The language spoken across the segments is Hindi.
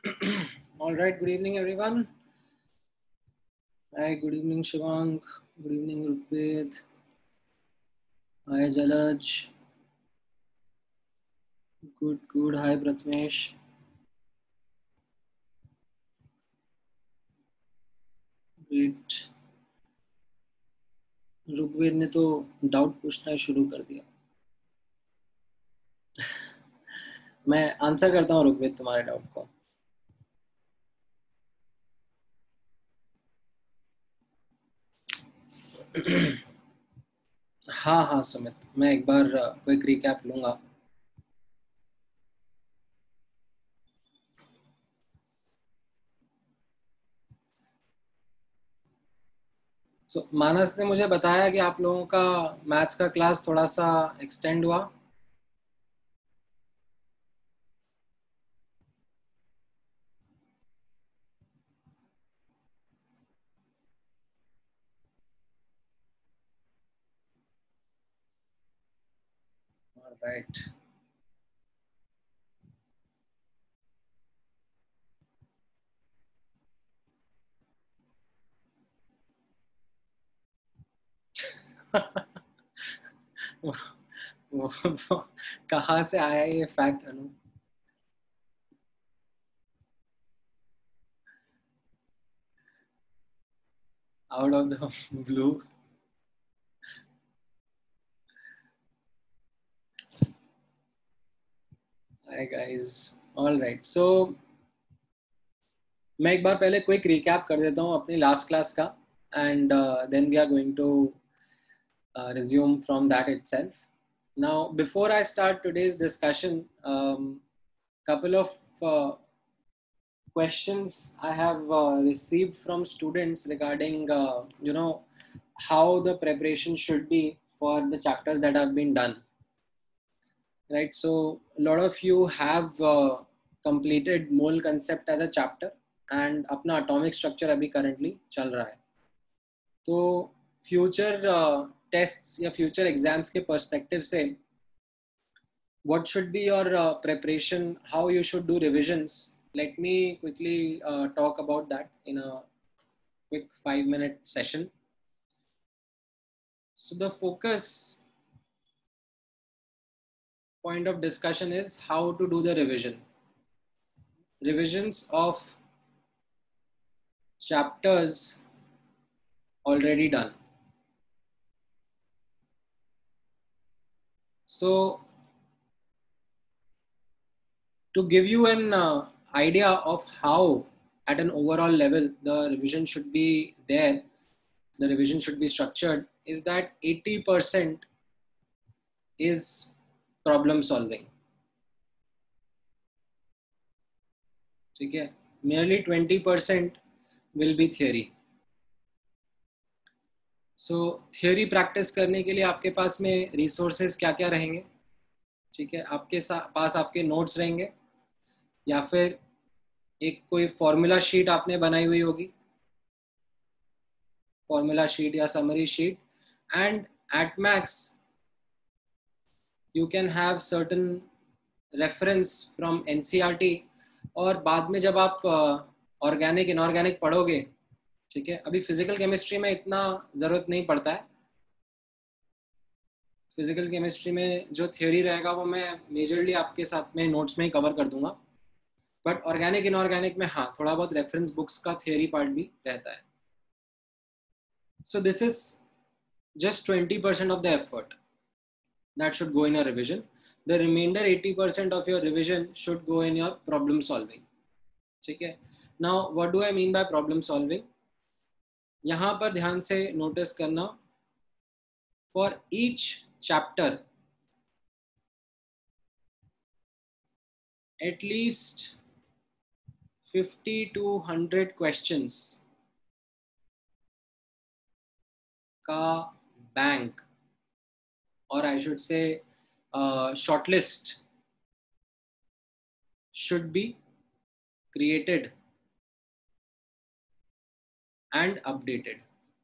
All right, good evening, everyone. Hi, good evening, Shivang. Good evening, Rupved. Hi, Jalaj. Good. Hi, Pratmesh. Great. Rigveda ने तो डाउट पूछना शुरू कर दिया. मैं आंसर करता हूँ ऋग्वेद तुम्हारे डाउट को. हाँ सुमित, मैं एक बार क्विक रिकैप लूंगा. मानस ने मुझे बताया कि आप लोगों का मैथ्स का क्लास थोड़ा सा एक्सटेंड हुआ. राइट. कहाँ से आया ये fact Anu? Out of the blue. Hi guys. All right. So मैं एक बार पहले क्विक रिकैप कर देता हूँ अपनी लास्ट क्लास का, and then we are going to resume from that itself. Now, before I start today's discussion, couple of questions I have received from students regarding how the preparation should be for the chapters that have been done. Right. So a lot of you have completed mole concept as a chapter, and अपना atomic structure अभी currently चल रहा है. तो फ्यूचर टेस्ट्स या फ्यूचर एग्जाम्स के पर्सपेक्टिव से what should be your preparation, how you should do revisions. Let me quickly talk about that in a quick 5-minute session. So the focus point of discussion is how to do the revisions of chapters already done. So to give you an idea of how at an overall level the revision should be there, the revision should be structured, is that 80% is problem solving. ठीक है. Merely 20% will be theory. So theory practice करने के लिए आपके पास में resources क्या क्या रहेंगे? ठीक है. आपके पास आपके notes रहेंगे, या फिर एक कोई फॉर्मूला शीट आपने बनाई हुई होगी, फॉर्मूला शीट या summary sheet. And at max you can have certain reference from NCERT. और बाद में जब आप ऑर्गेनिक इनऑर्गेनिक पढ़ोगे, ठीक है, अभी फिजिकल केमिस्ट्री में इतना जरूरत नहीं पड़ता है. फिजिकल केमिस्ट्री में जो थ्योरी रहेगा वो मैं मेजरली आपके साथ में नोट्स में ही कवर कर दूंगा, बट ऑर्गेनिक इनऑर्गेनिक में हाँ थोड़ा बहुत रेफरेंस बुक्स का थ्योरी पार्ट भी रहता है. So this is just 20% of the effort that should go in a revision. The remainder 80% of your revision should go in your problem solving. ठीक है. Now what do I mean by problem solving? यहाँ पर ध्यान से नोटिस करना, for each chapter at least 50 to 100 questions का bank, or I should say shortlist should be created and updated.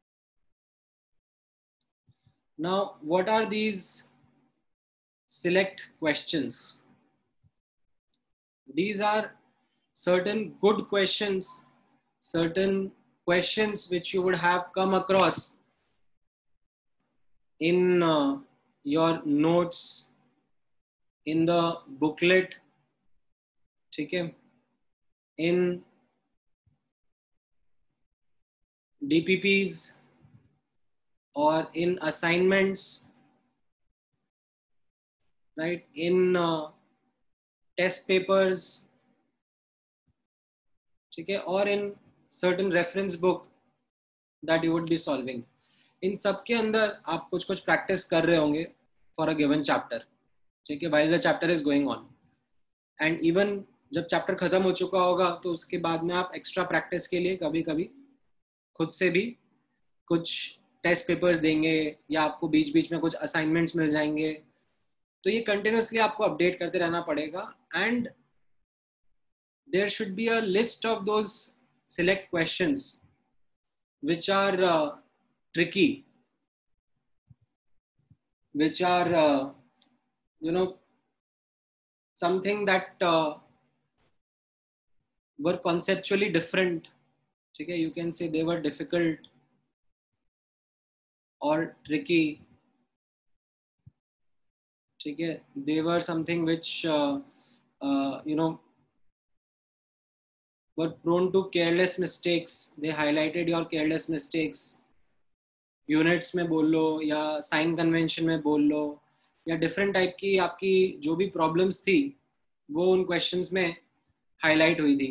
Now, what are these select questions? These are certain good questions, certain questions which you would have come across in your notes, in the booklet, ठीक है, in DPPs or in assignments, right, in test papers, ठीक है, और in certain reference book that you would be solving. इन सब के अंदर आप कुछ कुछ प्रैक्टिस कर रहे होंगे फॉर अ गिवन चैप्टर, ठीक है, while the chapter is going on. And even जब चैप्टर खत्म हो चुका होगा तो उसके बाद में आप एक्स्ट्रा प्रैक्टिस के लिए कभी कभी खुद से भी कुछ टेस्ट पेपर्स देंगे या आपको बीच बीच में कुछ असाइनमेंट्स मिल जाएंगे. तो ये कंटिन्यूसली आपको अपडेट करते रहना पड़ेगा. And there should be a list of those select questions which are tricky, which are you know, something that were conceptually different. Okay, you can say they were difficult or tricky. Okay, they were something which you know, were prone to careless mistakes. They highlighted your careless mistakes. Units में बोल लो या साइन कन्वेंशन में बोल लो या डिफरेंट टाइप की आपकी जो भी प्रॉब्लम्स थी वो उन क्वेश्चंस में हाईलाइट हुई थी.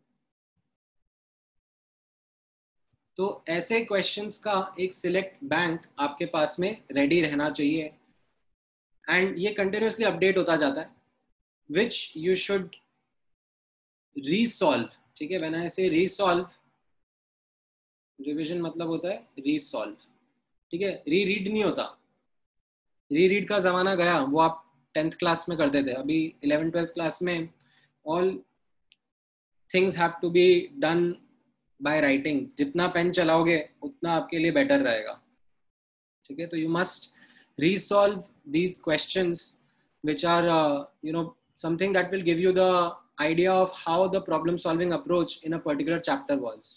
तो ऐसे क्वेश्चंस का एक सिलेक्ट बैंक आपके पास में रेडी रहना चाहिए. एंड ये कंटिन्यूसली अपडेट होता जाता है, विच यू शुड रीसॉल्व. ठीक है, व्हेन आई से रीसॉल्व, रिविजन मतलब होता है रीसॉल्व. ठीक है, रीड नहीं होता. रीड का जमाना गया, वो आप 10th क्लास में करते थे. अभी 11th 12th क्लास में all things have to be done by writing. जितना पेन चलाओगे उतना आपके लिए बेटर रहेगा. ठीक है, तो you must resolve these questions which are you know, something that will give you the idea of how the problem solving approach in a particular chapter was.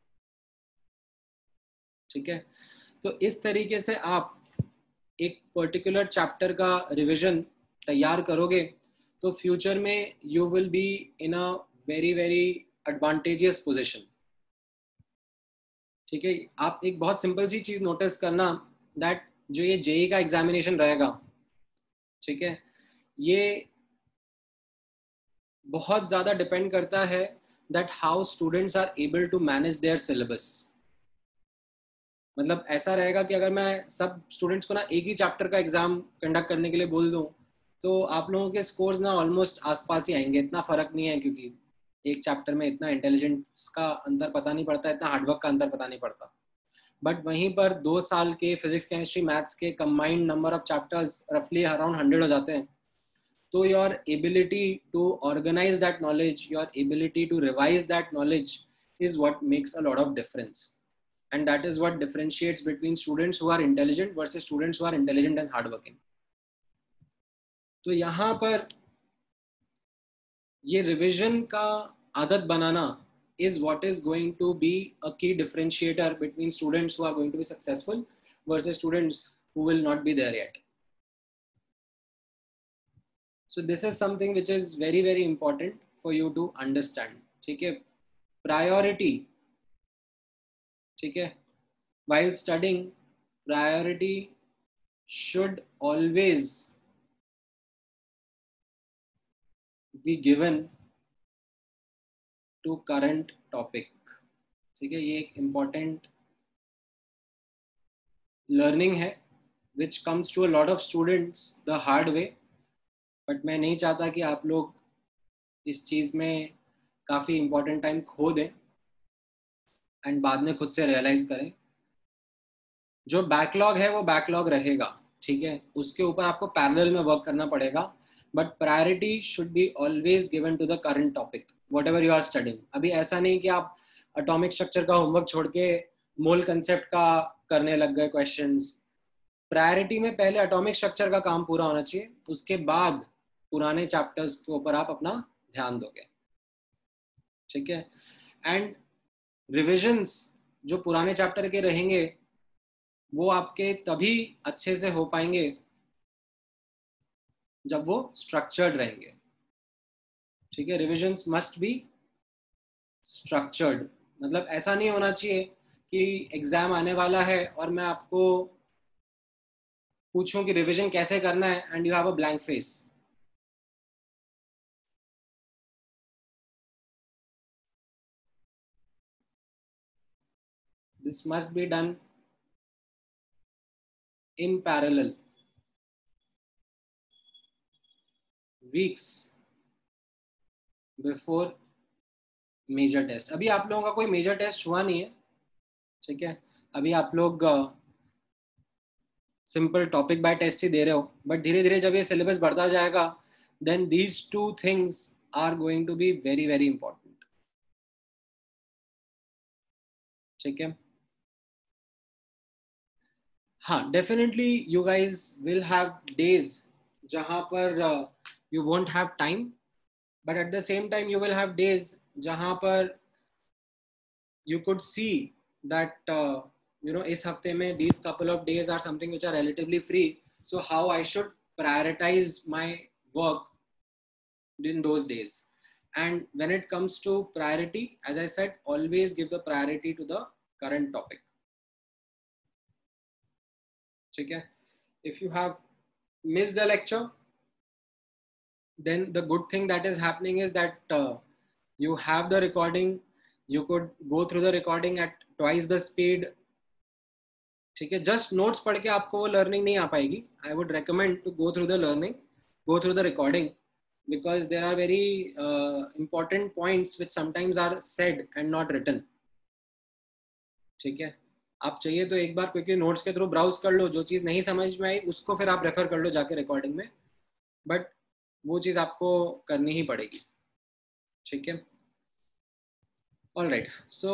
ठीक है, तो इस तरीके से आप एक पर्टिकुलर चैप्टर का रिवीजन तैयार करोगे तो फ्यूचर में you will be in a very very advantageous position. ठीक है, आप एक बहुत सिंपल सी चीज नोटिस करना, दैट जो ये जेई का एग्जामिनेशन रहेगा, ठीक है, ये बहुत ज्यादा डिपेंड करता है that how students are able to manage their syllabus. मतलब ऐसा रहेगा कि अगर मैं सब स्टूडेंट्स को ना एक ही चैप्टर का एग्जाम कंडक्ट करने के लिए बोल दूं तो आप लोगों के स्कोर्स ना ऑलमोस्ट आसपास ही आएंगे. इतना फर्क नहीं है क्योंकि एक चैप्टर में इतना इंटेलिजेंस का अंतर पता नहीं पड़ता, इतना हार्डवर्क का अंतर पता नहीं पड़ता. बट वहीं पर 2 साल के फिजिक्स केमिस्ट्री मैथ्स के कंबाइंड नंबर ऑफ चैप्टर्स रफली अराउंड 100 हो जाते हैं. तो your ability to organise that knowledge, your ability to revise that knowledge is what makes a lot of difference. And that is what differentiates between students who are intelligent versus students who are intelligent and hardworking. तो यहाँ पर ये रिविजन का आदत बनाना is what is going to be a key differentiator between students who are going to be successful versus students who will not be there yet. So this is something which is very very important for you to understand. ठीक है, priority. ठीक है, while studying, priority should always be given to current topic. ठीक है, ये एक important learning है which comes to a lot of students the hard way. but मैं नहीं चाहता कि आप लोग इस चीज में काफी important time खो दें एंड बाद में खुद से रियलाइज करें. जो बैकलॉग है वो बैकलॉग रहेगा, ठीक है, उसके ऊपर आपको पैरेलल में वर्क करना पड़ेगा. But priority should be always given to the current topic whatever you are studying. अभी ऐसा नहीं कि आप एटॉमिक स्ट्रक्चर का होमवर्क छोड़ के मोल कंसेप्ट का करने लग गए क्वेश्चंस. प्रायोरिटी में पहले एटॉमिक स्ट्रक्चर का काम पूरा होना चाहिए, उसके बाद पुराने चैप्टर्स के ऊपर आप अपना ध्यान दोगे. ठीक है. एंड रिविजन्स जो पुराने चैप्टर के रहेंगे वो आपके तभी अच्छे से हो पाएंगे जब वो स्ट्रक्चर्ड रहेंगे. ठीक है. Revisions must be structured. मतलब ऐसा नहीं होना चाहिए कि एग्जाम आने वाला है और मैं आपको पूछूं कि रिवीजन कैसे करना है and you have a blank face. This must be done in parallel weeks before major test. अभी आप लोगों का कोई मेजर टेस्ट हुआ नहीं है. ठीक है. अभी आप लोग सिंपल टॉपिक बाय टेस्ट ही दे रहे हो. बट धीरे धीरे जब ये सिलेबस बढ़ता जाएगा then these two things are going to be very very important. ठीक है. हाँ, definitely you guys will have days जहां पर you won't have time, but at the same time you will have days जहां पर you could see that इस हफ्ते में these couple of days are something which are relatively free, so how I should prioritize my work in those days. And when it comes to priority, as I said, always give the priority to the current topic. ठीक है. If you have missed a lecture, then the good thing that is happening is that you have the recording. You could go through the recording at twice the speed. ठीक है. जस्ट नोट्स पढ़ के आपको वो लर्निंग नहीं आ पाएगी. I would recommend to go through the learning, go through the recording, because there are very important points which sometimes are said and not written. ठीक है. आप चाहिए तो एक बार क्विकली नोट्स के थ्रू ब्राउज कर लो, जो चीज नहीं समझ में आई उसको फिर आप रेफर कर लो जाके रिकॉर्डिंग में, बट वो चीज आपको करनी ही पड़ेगी. ठीक है. All right. सो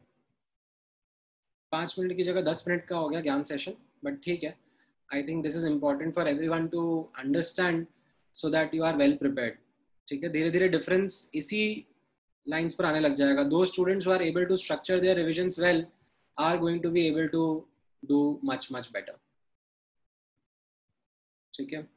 5 मिनट की जगह 10 मिनट का हो गया ज्ञान सेशन, बट ठीक है. I think this is important for everyone to understand so that you are well prepared. ठीक है. धीरे धीरे डिफरेंस इसी लाइंस पर आने लग जाएगा. Those students who are able to structure their revisions well are going to be able to do much much better. ठीक है.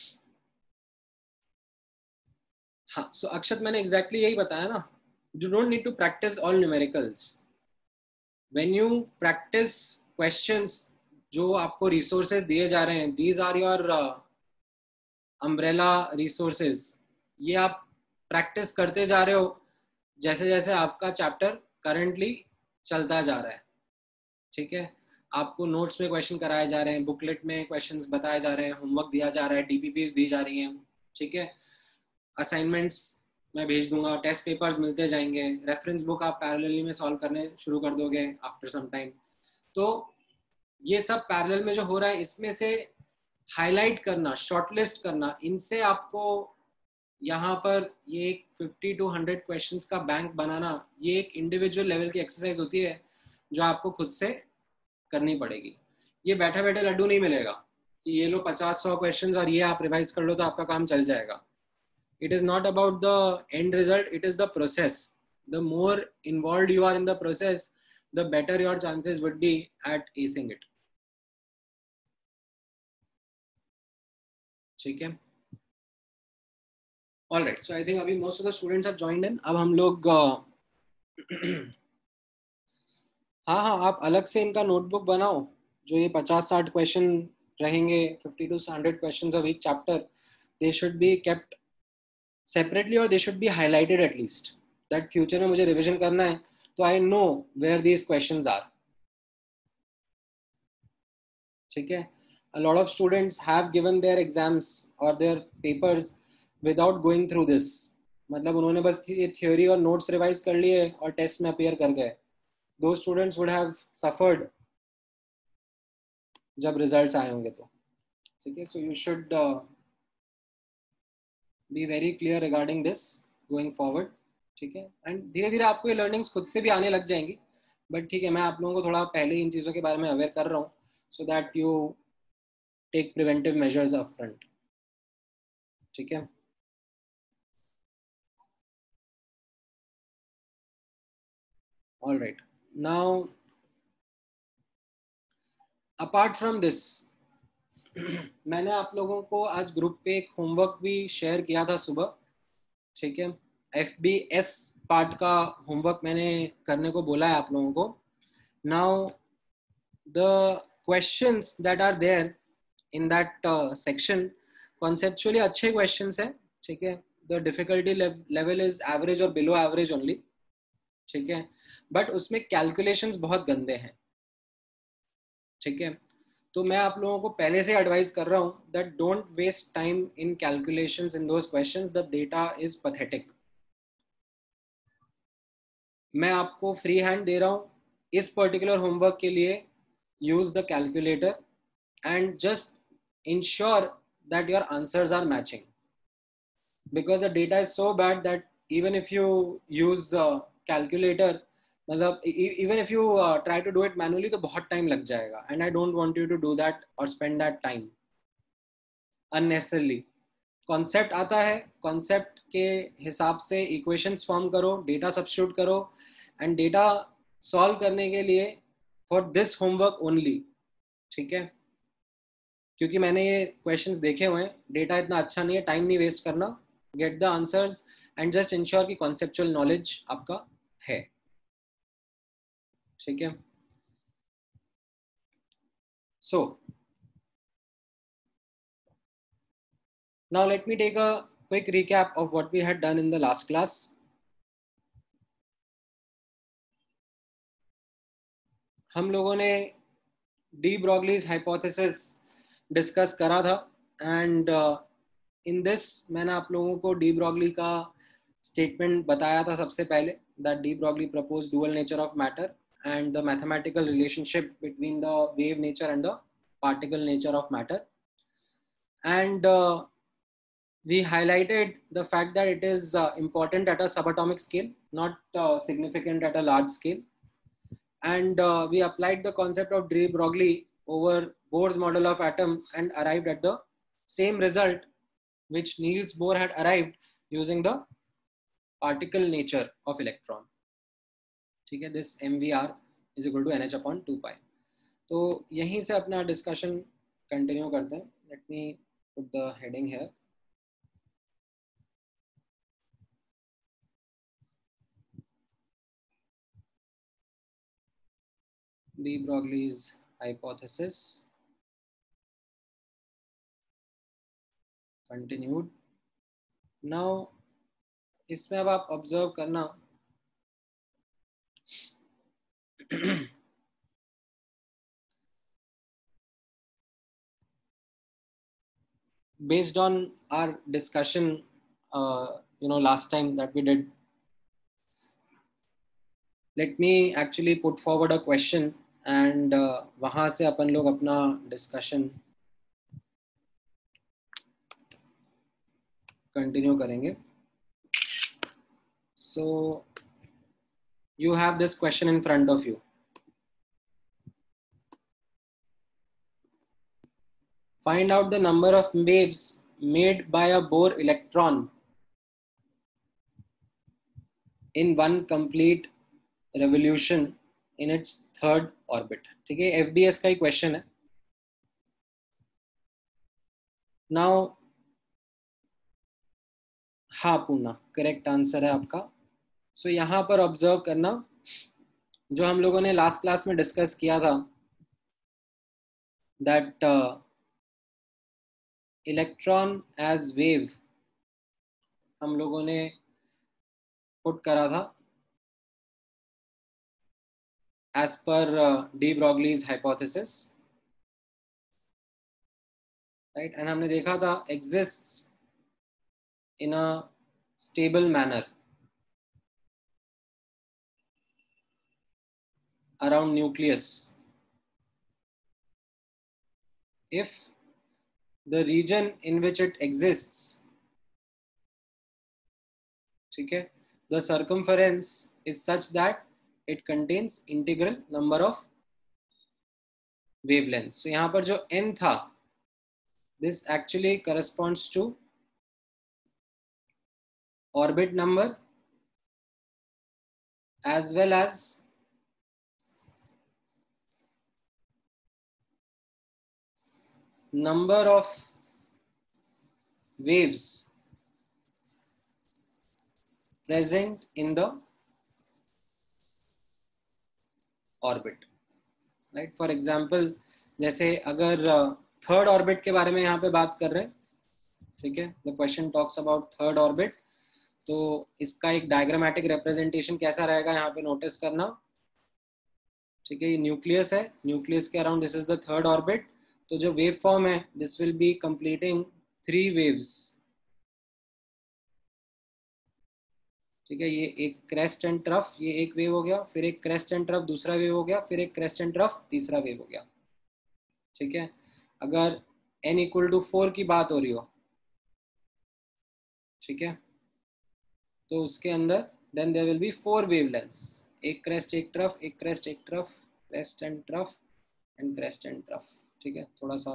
हाँ, सो अक्षत मैंने एग्जैक्टली यही बताया ना. You don't need to practise all numericals. When you practise questions जो आपको रिसोर्सेज दिए जा रहे हैं, these are your umbrella resources. ये आप प्रैक्टिस करते जा रहे हो जैसे जैसे आपका चैप्टर करंटली चलता जा रहा है. ठीक है. आपको नोट्स में क्वेश्चन कराए जा रहे हैं, बुकलेट में क्वेश्चंस बताए जा रहे हैं, होमवर्क दिया जा रहा है, डीपीपीज दी जा रही हैं. ठीक है. असाइनमेंट्स मैं भेज दूंगा, टेस्ट पेपर्स मिलते जाएंगे, रेफरेंस बुक आप पैरेलली में सॉल्व करने शुरू कर दोगे आफ्टर सम टाइम. तो ये सब पैरेलल में जो हो रहा है इसमें से हाईलाइट करना, शॉर्टलिस्ट करना, इनसे आपको यहाँ पर ये एक 50 to 100 क्वेश्चंस का बैंक बनाना, ये एक इंडिविजुअल लेवल की एक्सरसाइज होती है जो आपको खुद से करनी पड़ेगी. ये बैठे बैठे लड्डू नहीं मिलेगा कि ये लो 50-100 क्वेश्चंस और ये आप रिवाइज कर लो तो आपका काम चल जाएगा. It is not about the end result, it is the process. The more involved you are in the process, the better your chances would be at acing it. ठीक है. All right, so I think अभी most of the students have joined in. अब हम लोग हाँ हाँ, आप अलग से इनका नोटबुक बनाओ. जो ये 50-60 क्वेश्चन रहेंगे, 50 to 100 questions of each chapter, they should be kept separately or they should be highlighted at least. That future में मुझे revision करना है तो I know where these questions are. ठीक है. A lot of students have given their exams or their papers without going through this. मतलब उन्होंने बस ये theory और notes revise कर लिए और test में appear कर गए. Those students would have suffered जब results आए होंगे तो. ठीक है. So you should be very clear regarding this going forward. ठीक है. एंड धीरे धीरे आपको ये लर्निंग्स खुद से भी आने लग जाएंगी, बट ठीक है, मैं आप लोगों को थोड़ा पहले इन चीज़ों के बारे में अवेयर कर रहा हूँ so that you take preventive measures up front. ठीक है. All right. Now, apart from this, मैंने आप लोगों को आज ग्रुप पे एक होमवर्क भी शेयर किया था सुबह, ठीक है। FBS पार्ट का होमवर्क मैंने करने को बोला है आप लोगों को. Now the questions that are there in that section conceptually अच्छे क्वेश्चंस हैं, ठीक है. The difficulty level is average और बिलो एवरेज ओनली, ठीक है. बट उसमें कैलकुलेशंस बहुत गंदे हैं, ठीक है. तो मैं आप लोगों को पहले से एडवाइस कर रहा हूं that don't waste time in calculations in those questions. The data is pathetic. मैं आपको फ्री हैंड दे रहा हूं इस पर्टिकुलर होमवर्क के लिए. Use the calculator and just ensure that your answers are matching, because the data is so bad that even if you use calculator, मतलब even if you try to do it manually तो बहुत time लग जाएगा, and I don't want you to do that or spend that time unnecessarily. Concept आता है, कॉन्सेप्ट के हिसाब से इक्वेशंस फॉर्म करो, डेटा सब्स्टिट्यूट करो, एंड डेटा सॉल्व करने के लिए फॉर दिस होमवर्क ओनली, ठीक है. क्योंकि मैंने ये क्वेश्चंस देखे हुए हैं, डेटा इतना अच्छा नहीं है, टाइम नहीं वेस्ट करना. Get the answers and just ensure कि कॉन्सेप्चुअल नॉलेज आपका है, ठीक है. So now let me take a quick recap of what we had done in the last class. हम लोगों ने डी ब्रॉगलीज हाइपोथेसिस डिस्कस करा था, एंड इन दिस मैंने आप लोगों को डी ब्रॉगली का स्टेटमेंट बताया था सबसे पहले, that de Broglie propose dual nature of matter and the mathematical relationship between the wave nature and the particle nature of matter. And we highlighted the fact that it is important at a subatomic scale, not significant at a large scale. And we applied the concept of de Broglie over Bohr's model of atom and arrived at the same result which Niels Bohr had arrived using the particle nature of electron. ठीक है, this MVR is equal to NH upon 2 pi. तो यहीं से अपना डिस्कशन कंटिन्यू करते हैं. Let me put the heading here. De Broglie's hypothesis continued. Now इसमें अब आप ऑब्जर्व करना based on our discussion last time that we did, let me actually put forward a question and वहां से अपन लोग अपना डिस्कशन कंटिन्यू करेंगे. So you have this question in front of you. Find out the number of waves made by a Bohr electron in one complete revolution in its third orbit. ठीक है, FBS का ही क्वेश्चन है. Now हाँ पूना करेक्ट आंसर है आपका. सो यहाँ पर ऑब्जर्व करना जो हम लोगों ने लास्ट क्लास में डिस्कस किया था, दैट इलेक्ट्रॉन एज वेव हम लोगों ने पुट करा था एज पर de Broglie's hypothesis, right. And हमने देखा था exists in a stable manner around nucleus if the region in which it exists, ठीक है, the circumference is such that it contains integral number of wavelengths. So यहाँ पर जो n था, this actually corresponds to orbit number as well as number of waves present in the orbit, right? For example, जैसे अगर थर्ड ऑर्बिट के बारे में यहाँ पे बात कर रहे हैं, ठीक है, the question talks about third orbit, तो इसका एक डायग्रामेटिक रिप्रेजेंटेशन कैसा रहेगा यहाँ पे नोटिस करना, ठीक है। ये न्यूक्लियस है, न्यूक्लियस के around this is the third orbit, तो जो वेव फॉर्म है this will be completing 3 waves, ठीक है। ये एक क्रेस्ट एंड ट्रफ, ये एक वेव हो गया, फिर एक क्रेस्ट एंड ट्रफ दूसरा वेव हो गया, फिर एक क्रेस्ट एंड ट्रफ तीसरा वेव हो गया, ठीक है। अगर n इक्वल टू 4 की बात हो रही हो, ठीक है, तो उसके अंदर then there will be 4 wavelengths, एक क्रेस्ट एक ट्रफ, एक क्रेस्ट एक trough, crest and trough and crest and trough, ठीक है। थोड़ा सा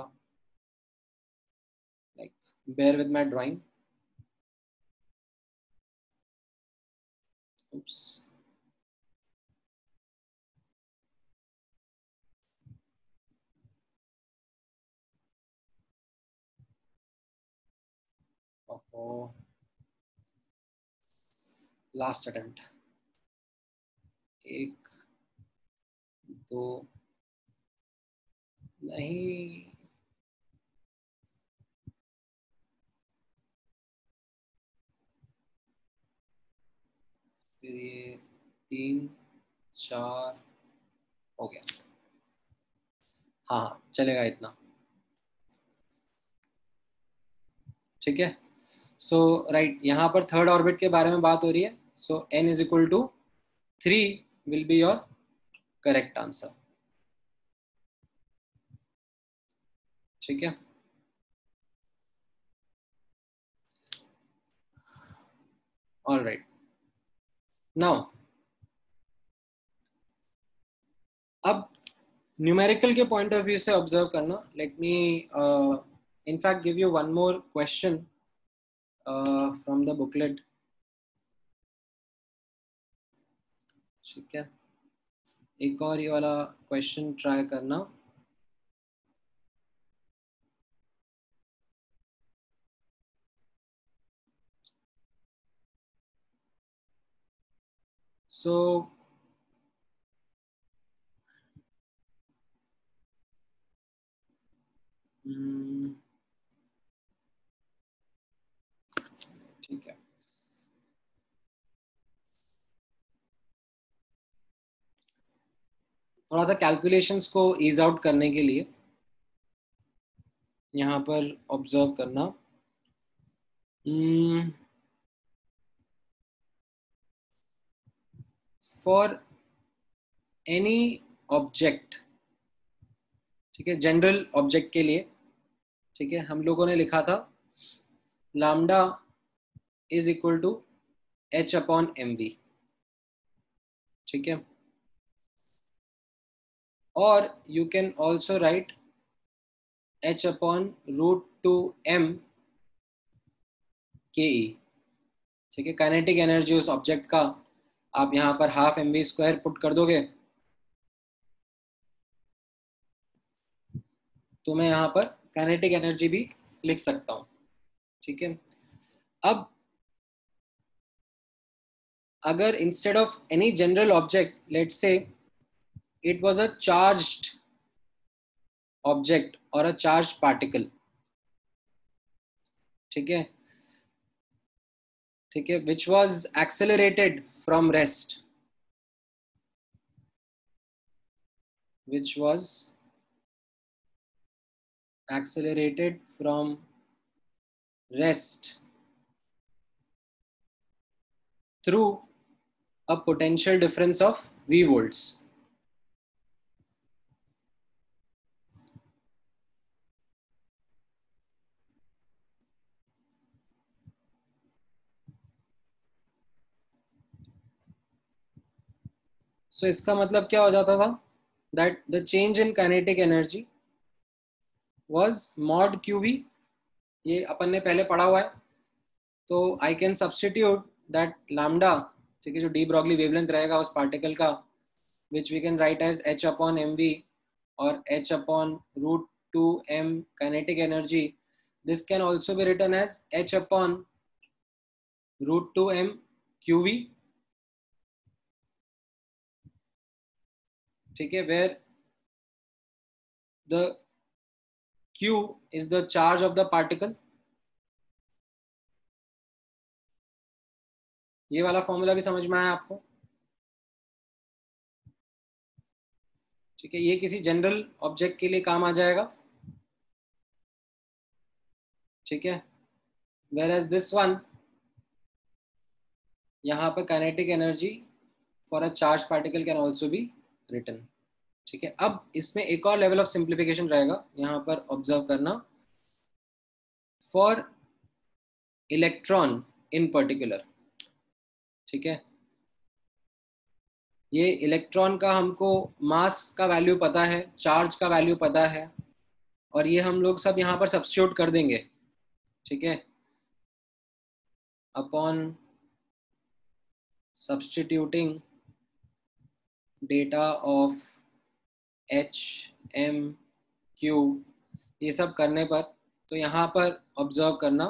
like bear with my drawing, oops, oh, last attempt, 1 2 नहीं, फिर ये 3 4 हो गया, हाँ हाँ चलेगा इतना, ठीक है। सो राइट, यहाँ पर थर्ड ऑर्बिट के बारे में बात हो रही है, so n is equal to 3 will be your correct answer, ठीक है। ऑल राइट, नाउ अब न्यूमेरिकल के पॉइंट ऑफ व्यू से ऑब्जर्व करना, let me in fact give you one more question from the booklet, ठीक है। एक और ये वाला क्वेश्चन ट्राई करना, सो ठीक है, थोड़ा सा कैलकुलेशंस को ईज आउट करने के लिए यहाँ पर ऑब्जर्व करना, फॉर एनी ऑब्जेक्ट, ठीक है, जनरल ऑब्जेक्ट के लिए, ठीक है, हम लोगों ने लिखा था lambda is equal to h upon mv, ठीक है, और you can also write h upon root two m के ई, ठीक है। काइनेटिक एनर्जी उस ऑब्जेक्ट का आप यहाँ पर हाफ mv स्क्वायर पुट कर दोगे, तो मैं यहाँ पर काइनेटिक एनर्जी भी लिख सकता हूँ, ठीक है। अब अगर instead of any general object, let's say it was a charged object और अ चार्ज्ड पार्टिकल, ठीक है, ठीक है, which was accelerated from rest, which was accelerated from rest through a potential difference of V volts. So इसका मतलब क्या हो जाता था, that the change in kinetic energy was mod qv, ये अपन ने पहले पढ़ा हुआ है, तो I can substitute that lambda, ठीक है, जो डी ब्रॉगली वेवलेंथ रहेगा उस पार्टिकल का, which we can write as h upon mv और h upon root 2m kinetic energy, this can also be written as h upon root 2m qv. ठीक है, where the q is the charge of the particle. ये वाला फॉर्मूला भी समझ में आया आपको? ठीक है, ये किसी जनरल ऑब्जेक्ट के लिए काम आ जाएगा. ठीक है, whereas this one, यहाँ पर kinetic energy for a charge particle can also be written. ठीक है, अब इसमें एक और लेवल ऑफ सिंप्लीफिकेशन रहेगा, यहाँ पर ऑब्जर्व करना. फॉर इलेक्ट्रॉन इन पर्टिकुलर, ठीक है, ये इलेक्ट्रॉन का हमको मास का वैल्यू पता है, चार्ज का वैल्यू पता है, और ये हम लोग सब यहाँ पर सब्स्टिट्यूट कर देंगे. ठीक है, upon substituting data of H M Q, ये सब करने पर, तो यहाँ पर ऑब्जर्व करना,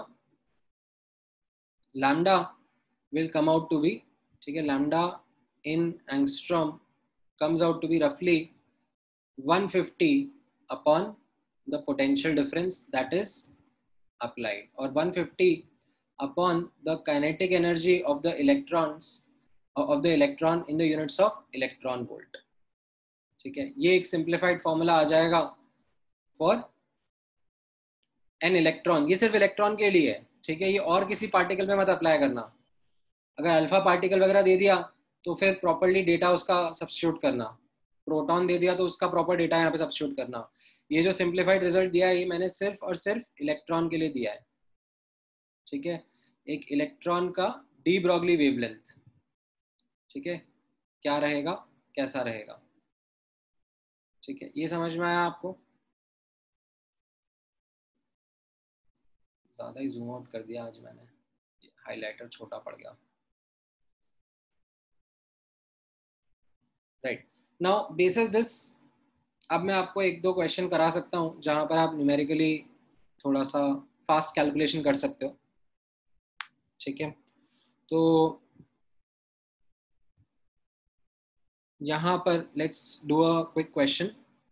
lambda will come out to be, ठीक है, lambda in angstrom comes out to be roughly 150 upon the potential difference that is applied, or 150 upon the kinetic energy of the electrons of the electron in the units of electron volt. ठीक है, ये एक सिंप्लीफाइड फॉर्मूला आ जाएगा फॉर एन इलेक्ट्रॉन. ये सिर्फ इलेक्ट्रॉन के लिए है. ठीक है, ये और किसी पार्टिकल में मत अप्लाई करना. अगर अल्फा पार्टिकल वगैरह दे दिया तो फिर प्रॉपर्ली डेटा उसका सब्स्टिट्यूट करना. प्रोटॉन दे दिया तो उसका प्रॉपर डेटा यहाँ पे सब्स्टिट्यूट करना. ये जो सिंप्लीफाइड रिजल्ट दिया है, ये मैंने सिर्फ और सिर्फ इलेक्ट्रॉन के लिए दिया है. ठीक है, एक इलेक्ट्रॉन का डी ब्रॉगली वेवलेंथ. ठीक है, क्या रहेगा, कैसा रहेगा. ठीक है, ये समझ में आया आपको? ज्यादा ही जूम आउट कर दिया आज मैंने, हाइलाइटर छोटा पड़ गया. राइट, नाउ बेसिस दिस, अब मैं आपको एक दो क्वेश्चन करा सकता हूं जहां पर आप न्यूमेरिकली थोड़ा सा फास्ट कैलकुलेशन कर सकते हो. ठीक है, तो यहां पर let's do a quick question.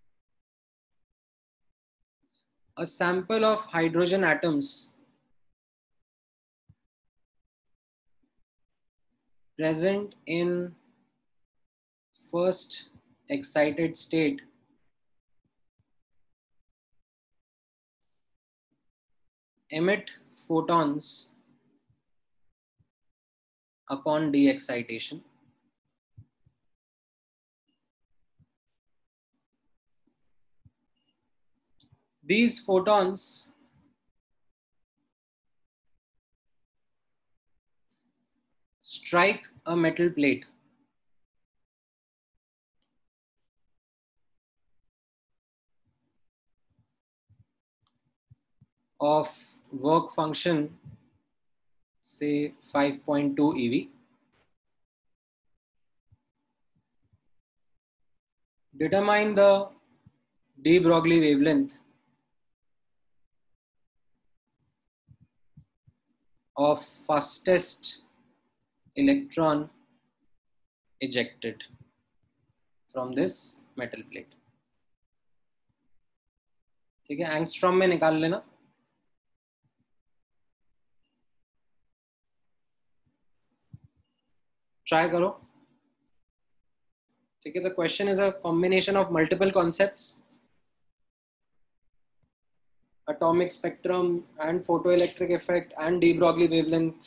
A sample of hydrogen atoms present in first excited state emit photons upon de-excitation. These photons strike a metal plate of work function say 5.2 eV. Determine the de Broglie wavelength of fastest electron ejected from this metal plate. ठीक है, एंगस्ट्रॉम में निकाल लेना. ट्राई करो. ठीक है, the question is a combination of multiple concepts, atomic spectrum and photoelectric effect and de Broglie wavelength,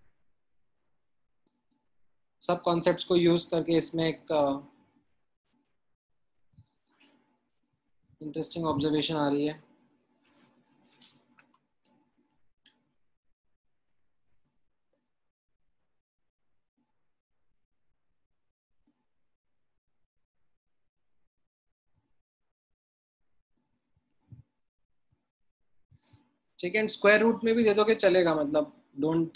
सब कॉन्सेप्ट्स को यूज करके इसमें एक इंटरेस्टिंग ऑब्जर्वेशन आ रही है. ठीक है, स्क्वायर रूट में भी दे दोगे चलेगा, मतलब don't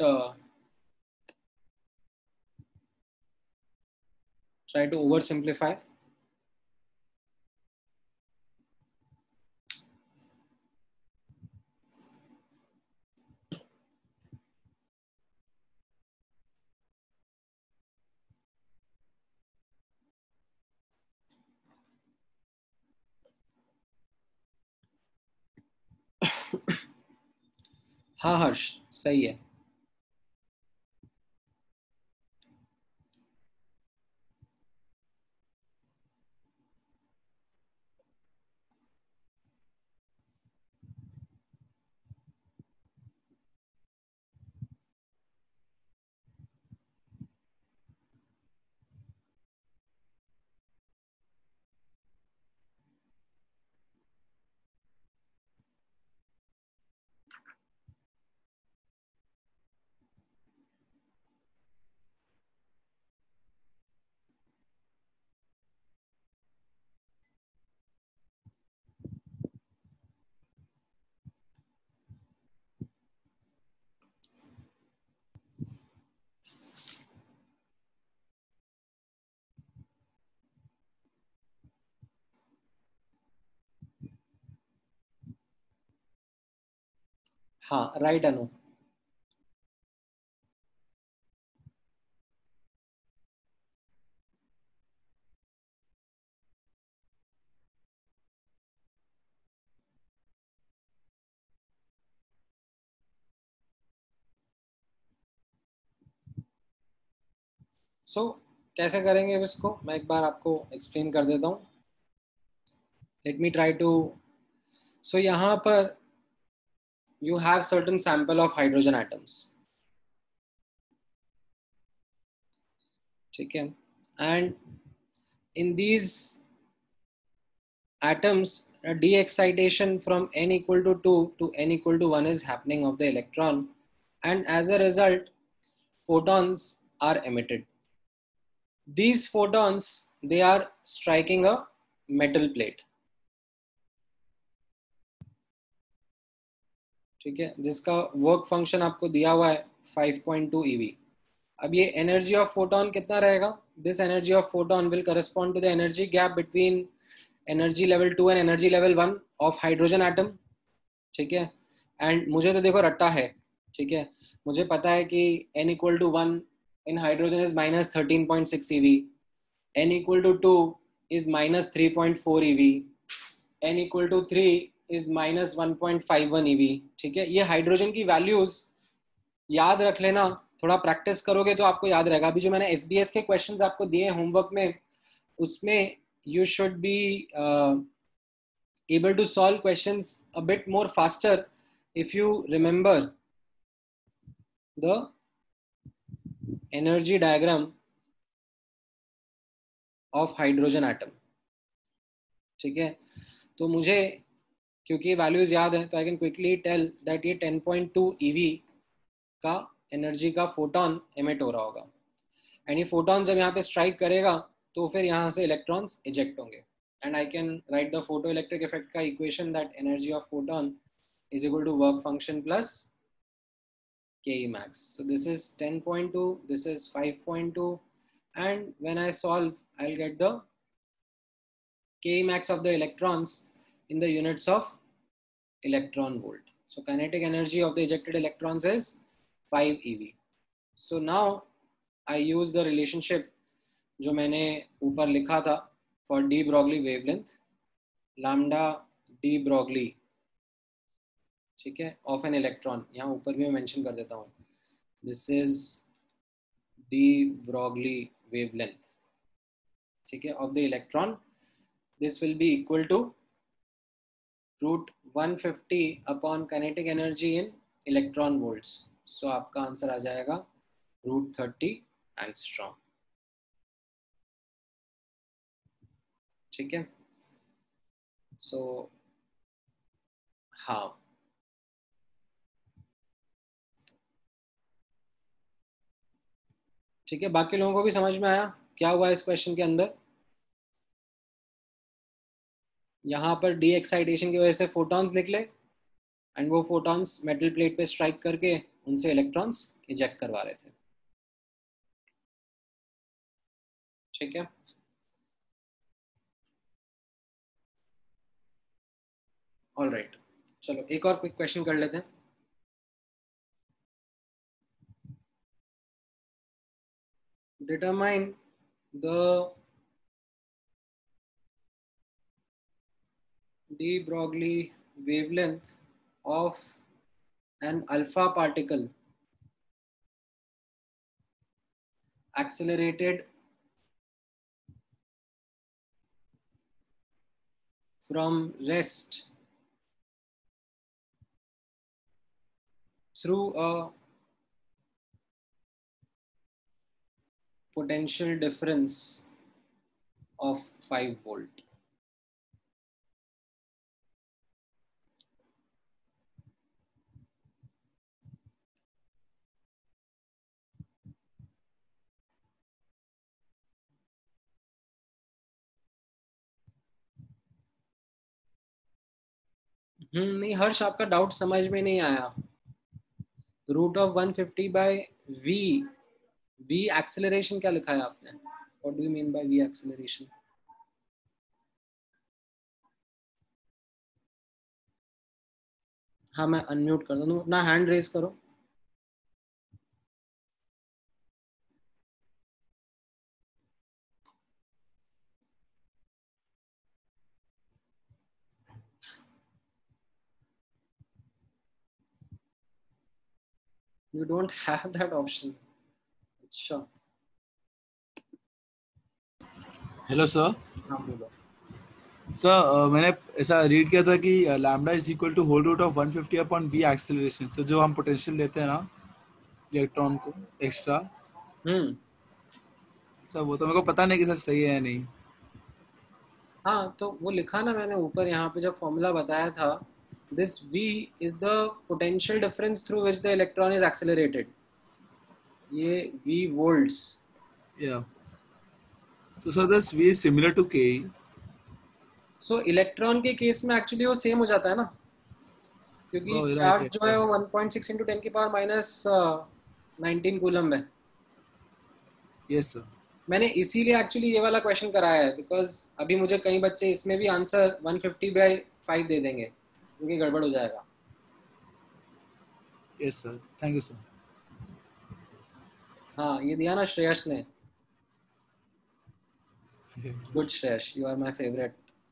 try to oversimplify. हाँ हर्ष, सही है। हाँ राइट अनु। सो कैसे करेंगे अब इसको, मैं एक बार आपको एक्सप्लेन कर देता हूँ। Let me try to. So यहाँ पर you have certain sample of hydrogen atoms, ठीक है, and in these atoms a de-excitation from n equal to 2 to n equal to 1 is happening of the electron, and as a result photons are emitted. These photons, they are striking a metal plate, ठीक है, जिसका वर्क फंक्शन आपको दिया हुआ है 5.2 eV। अब ये एनर्जी ऑफ फोटोन कितना रहेगा? This energy of photon will correspond to the energy gap between energy level 2 and energy level 1 of hydrogen atom, ठीक है। एंड मुझे तो देखो रट्टा है, ठीक है, मुझे पता है कि n equal to 1 in hydrogen is -13.6 eV, n equal to 2 is -3.4 eV, n equal to 3 is -1.51 eV, ठीक है। ये हाइड्रोजन की वैल्यूज याद रख लेना, थोड़ा प्रैक्टिस करोगे तो आपको याद रहेगा। अभी जो मैंने एफबीएस के क्वेश्चंस आपको दिए होमवर्क में, उसमें you should be able to solve questions a bit more faster if you remember the energy diagram of hydrogen atom, ठीक है। तो मुझे क्योंकि वैल्यूज याद है तो I can quickly tell that ये 10.2 eV का एनर्जी का फोटोन एमिट हो रहा होगा, एंड ये फोटोन जब यहाँ पे स्ट्राइक करेगा तो फिर यहाँ से इलेक्ट्रॉन्स इजेक्ट होंगे, and I can write the photoelectric effect का equation that energy of photon is equal to work function plus Ke max. So this is 10.2, this is 5.2, and when I solve, I'll get the Ke max of the electrons in the units of electron volt. So kinetic energy of the ejected electrons is 5 eV. So now I use the relationship जो मैंने ऊपर लिखा था for de Broglie wavelength, lambda de Broglie, ठीक है, ऑफ एन इलेक्ट्रॉन। यहाँ ऊपर भी मैं मेंशन कर देता हूँ, this is de Broglie wavelength, ठीक है, of the electron. This will be equal to root 150 upon kinetic energy in electron volts. So आपका आंसर आ जाएगा √30 एंगस्ट्रॉम, ठीक है। सो हाँ, ठीक है, बाकी लोगों को भी समझ में आया क्या हुआ इस क्वेश्चन के अंदर? यहाँ पर डी एक्साइटेशन की वजह से फोटॉन्स निकले, एंड वो फोटॉन्स मेटल प्लेट पे स्ट्राइक करके उनसे इलेक्ट्रॉन्स इजेक्ट करवा रहे थे, ठीक है। ऑल राइट, चलो एक और क्विक क्वेश्चन कर लेते हैं। Determine the de Broglie wavelength of an alpha particle accelerated from rest through a potential difference of 5 volt. नहीं हर्ष, आपका डाउट समझ में नहीं आया. Root of 150 by V. V acceleration क्या लिखा है आपने? What do you mean by V acceleration? हाँ, मैं अनम्यूट कर दूँ, अपना हैंड रेज करो. You don't have that option. अच्छा. Hello sir. हाँ बोलो. सर मैंने ऐसा रीड किया था कि lambda is equal to whole root of 150 upon V acceleration. Sir जो हम पोटेंशियल देते हैं ना इलेक्ट्रॉन को एक्स्ट्रा, सर वो तो मेरे को पता नहीं कि सर सही है या नहीं. हाँ, तो वो लिखा ना मैंने ऊपर यहाँ पे जब फॉर्मूला बताया था. This v is the potential difference through which the electron is accelerated. ये v वोल्ट्स. या so sir this v is similar to k. So electron के केस में एक्चुअली वो सेम हो जाता है ना, क्योंकि ओह राइट चार्ज राइट जो है वो 1.6 इंटू 10 की पावर माइनस 19 कूलम है. Yes sir. मैंने इसीलिए एक्चुअली ये वाला क्वेश्चन कराया है, बिकॉज अभी मुझे कई बच्चे इसमें भी आंसर 150/5 दे देंगे, क्योंकि गड़बड़ हो जाएगा. Yes sir, thank you sir. हाँ, ये दिया ना श्रेयस ने. Good Shreyas, you are my favourite.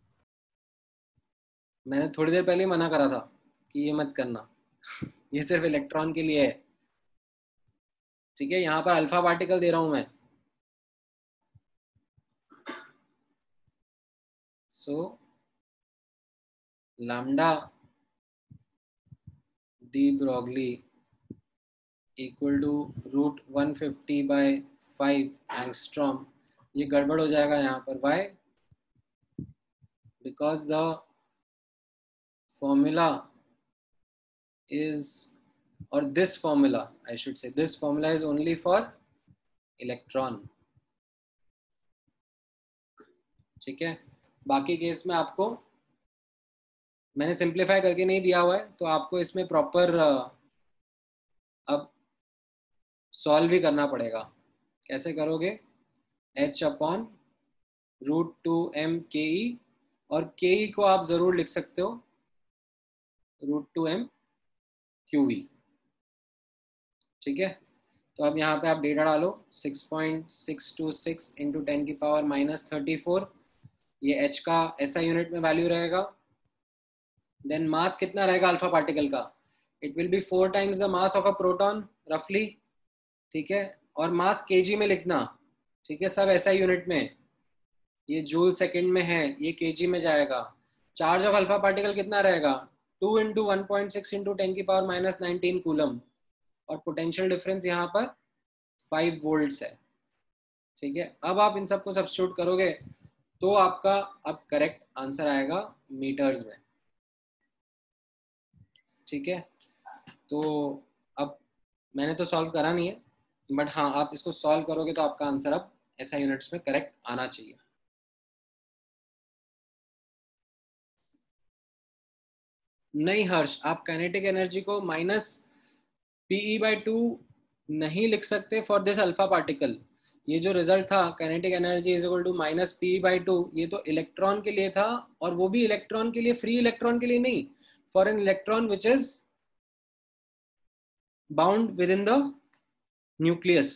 मैंने थोड़ी देर पहले ही मना करा था कि ये मत करना. ये सिर्फ इलेक्ट्रॉन के लिए है. ठीक है, यहाँ पर अल्फा पार्टिकल दे रहा हूं मैं. So lambda de Broglie equal to root 150/5 angstrom. ये गड़बड़ हो जाएगा यहाँ पर. Why? Because the formula is, or this formula I should say, this formula is only for electron. ठीक है, बाकी केस में आपको मैंने सिंप्लीफाई करके नहीं दिया हुआ है, तो आपको इसमें प्रॉपर अब सॉल्व भी करना पड़ेगा. कैसे करोगे? h अपॉन √2m/ke, और ke को आप जरूर लिख सकते हो √2m/qv. ठीक है, तो अब यहाँ पे आप डेटा डालो. 6.626 इंटू 10 की पावर माइनस 34. ये h का SI यूनिट में वैल्यू रहेगा. देन मास कितना रहेगा अल्फा पार्टिकल का? It will be 4 times the mass of a proton रफली. ठीक है, और मास kg में लिखना. ठीक है, सब SI यूनिट में. ये जूल सेकंड में है, ये kg में जाएगा. चार्ज ऑफ अल्फा पार्टिकल कितना रहेगा? 2 इंटू 1.6 इंटू 10 की पावर माइनस 19 कूलम. और पोटेंशियल डिफरेंस यहाँ पर 5 वोल्ट्स है. ठीक है, अब आप इन सबको सब्स्टिट्यूट करोगे तो आपका अब करेक्ट आंसर आएगा मीटर्स में. ठीक है, तो अब मैंने तो सॉल्व करा नहीं है, बट हाँ, आप इसको सॉल्व करोगे तो आपका आंसर अब SI यूनिट्स में करेक्ट आना चाहिए. नहीं हर्ष, आप काइनेटिक एनर्जी को माइनस PE/2 नहीं लिख सकते फॉर दिस अल्फा पार्टिकल. ये जो रिजल्ट था kinetic energy is equal to minus PE/2, ये तो इलेक्ट्रॉन के लिए था, और वो भी इलेक्ट्रॉन के लिए, फ्री इलेक्ट्रॉन के लिए नहीं, for an electron which is bound within the nucleus,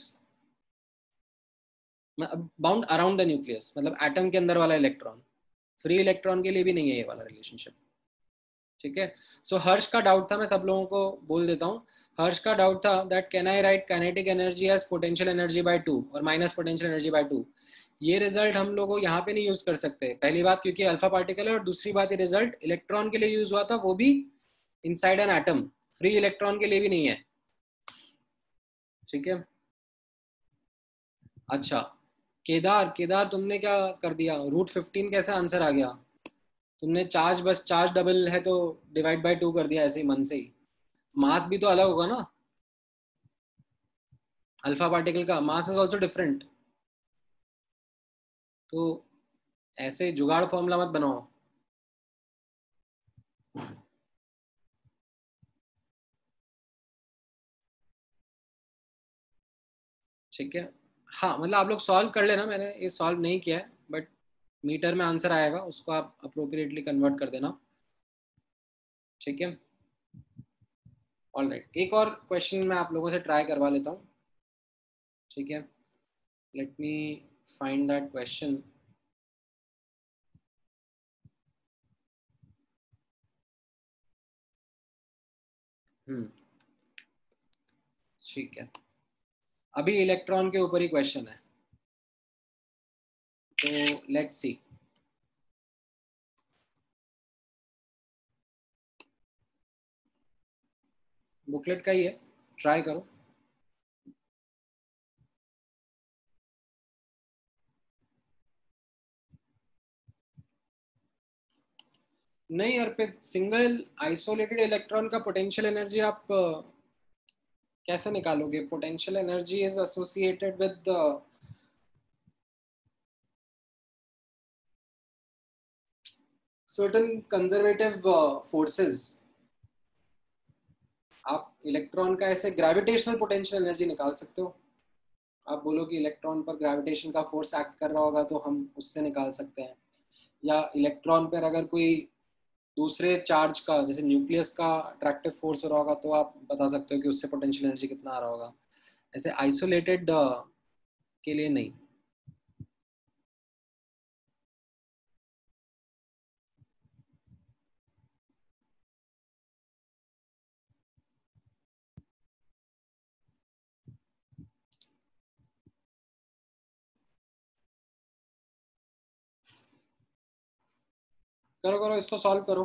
bound around the nucleus, मतलब एटम के अंदर वाला इलेक्ट्रॉन. फ्री इलेक्ट्रॉन के लिए भी नहीं है ये वाला रिलेशनशिप. ठीक है। सो हर्ष का डाउट था, मैं सब लोगों को बोल देता हूँ। हर्ष का डाउट था that can I write kinetic energy as potential energy by 2 और माइनस पोटेंशियल एनर्जी बाय 2। ये रिजल्ट हम लोग यहाँ पे नहीं यूज कर सकते, पहली बात क्योंकि अल्फा पार्टिकल है, और दूसरी बात ये रिजल्ट इलेक्ट्रॉन के लिए यूज हुआ था, वो भी inside an atom, free electron के लिए भी नहीं है। ठीक है। अच्छा, केदार, केदार तुमने क्या कर दिया, √15 कैसे आंसर आ गया? तुमने चार्ज, बस चार्ज डबल है तो डिवाइड बाय 2 कर दिया ऐसे ही मन से ही। मास भी तो अलग होगा ना, अल्फा पार्टिकल का मास इज ऑल्सो डिफरेंट। तो ऐसे जुगाड़ फॉर्मूला मत बनाओ। ठीक है। हाँ मतलब आप लोग सॉल्व कर लेना, मैंने ये सॉल्व नहीं किया है, बट मीटर में आंसर आएगा, उसको आप अप्रोप्रिएटली कन्वर्ट कर देना। ठीक है। ऑल राइट, एक और क्वेश्चन मैं आप लोगों से ट्राई करवा लेता हूँ। ठीक है, let me find that question. ठीक है, अभी इलेक्ट्रॉन के ऊपर ही क्वेश्चन है, तो लेट्स सी। बुकलेट का ही है, ट्राई करो। नहीं अर्पित, सिंगल आइसोलेटेड इलेक्ट्रॉन का पोटेंशियल एनर्जी आप कैसे निकालोगे? Potential energy is associated with certain conservative forces. आप इलेक्ट्रॉन का ऐसे ग्रेविटेशनल पोटेंशियल एनर्जी निकाल सकते हो। आप बोलो कि इलेक्ट्रॉन पर ग्रेविटेशन का फोर्स एक्ट कर रहा होगा तो हम उससे निकाल सकते हैं, या इलेक्ट्रॉन पर अगर कोई दूसरे चार्ज का, जैसे न्यूक्लियस का अट्रैक्टिव फोर्स हो रहा होगा, तो आप बता सकते हो कि उससे पोटेंशियल एनर्जी कितना आ रहा होगा। ऐसे आइसोलेटेड के लिए नहीं। करो करो, इसको सॉल्व करो।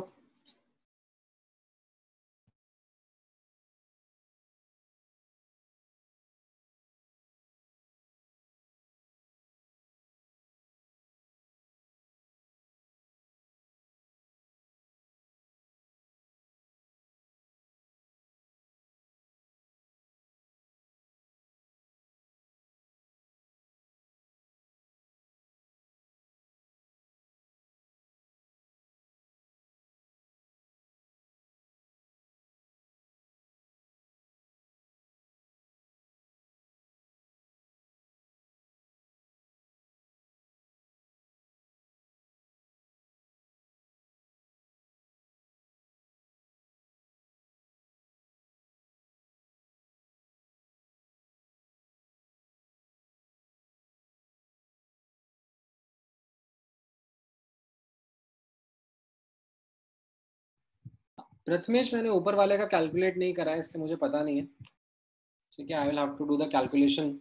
प्रथमेश, मैंने ऊपर वाले का कैलकुलेट नहीं करा है, इसलिए मुझे पता नहीं है। ठीक है, I will have to do the calculation.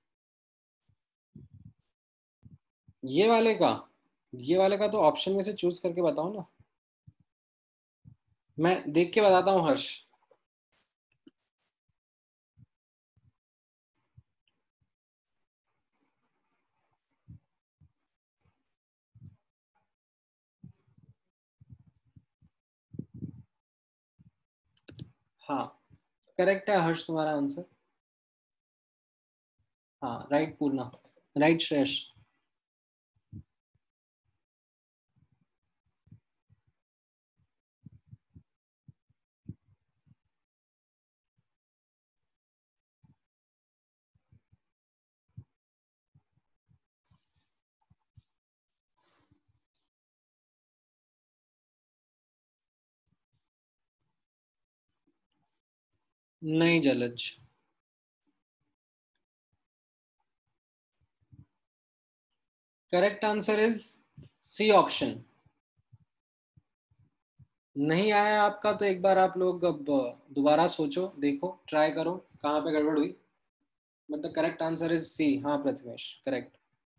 ये वाले का, ये वाले का तो ऑप्शन में से चूज करके बताओ ना, मैं देख के बताता हूँ हर्ष। हाँ करेक्ट है हर्ष तुम्हारा आंसर। हाँ राइट पूर्णा, राइट श्रेयस। नहीं Jalaj. Correct answer is C option. नहीं आया आपका तो एक बार आप लोग अब दोबारा सोचो, देखो, ट्राई करो कहाँ पे गड़बड़ हुई। But the correct answer is C. हाँ प्रथमेश, करेक्ट।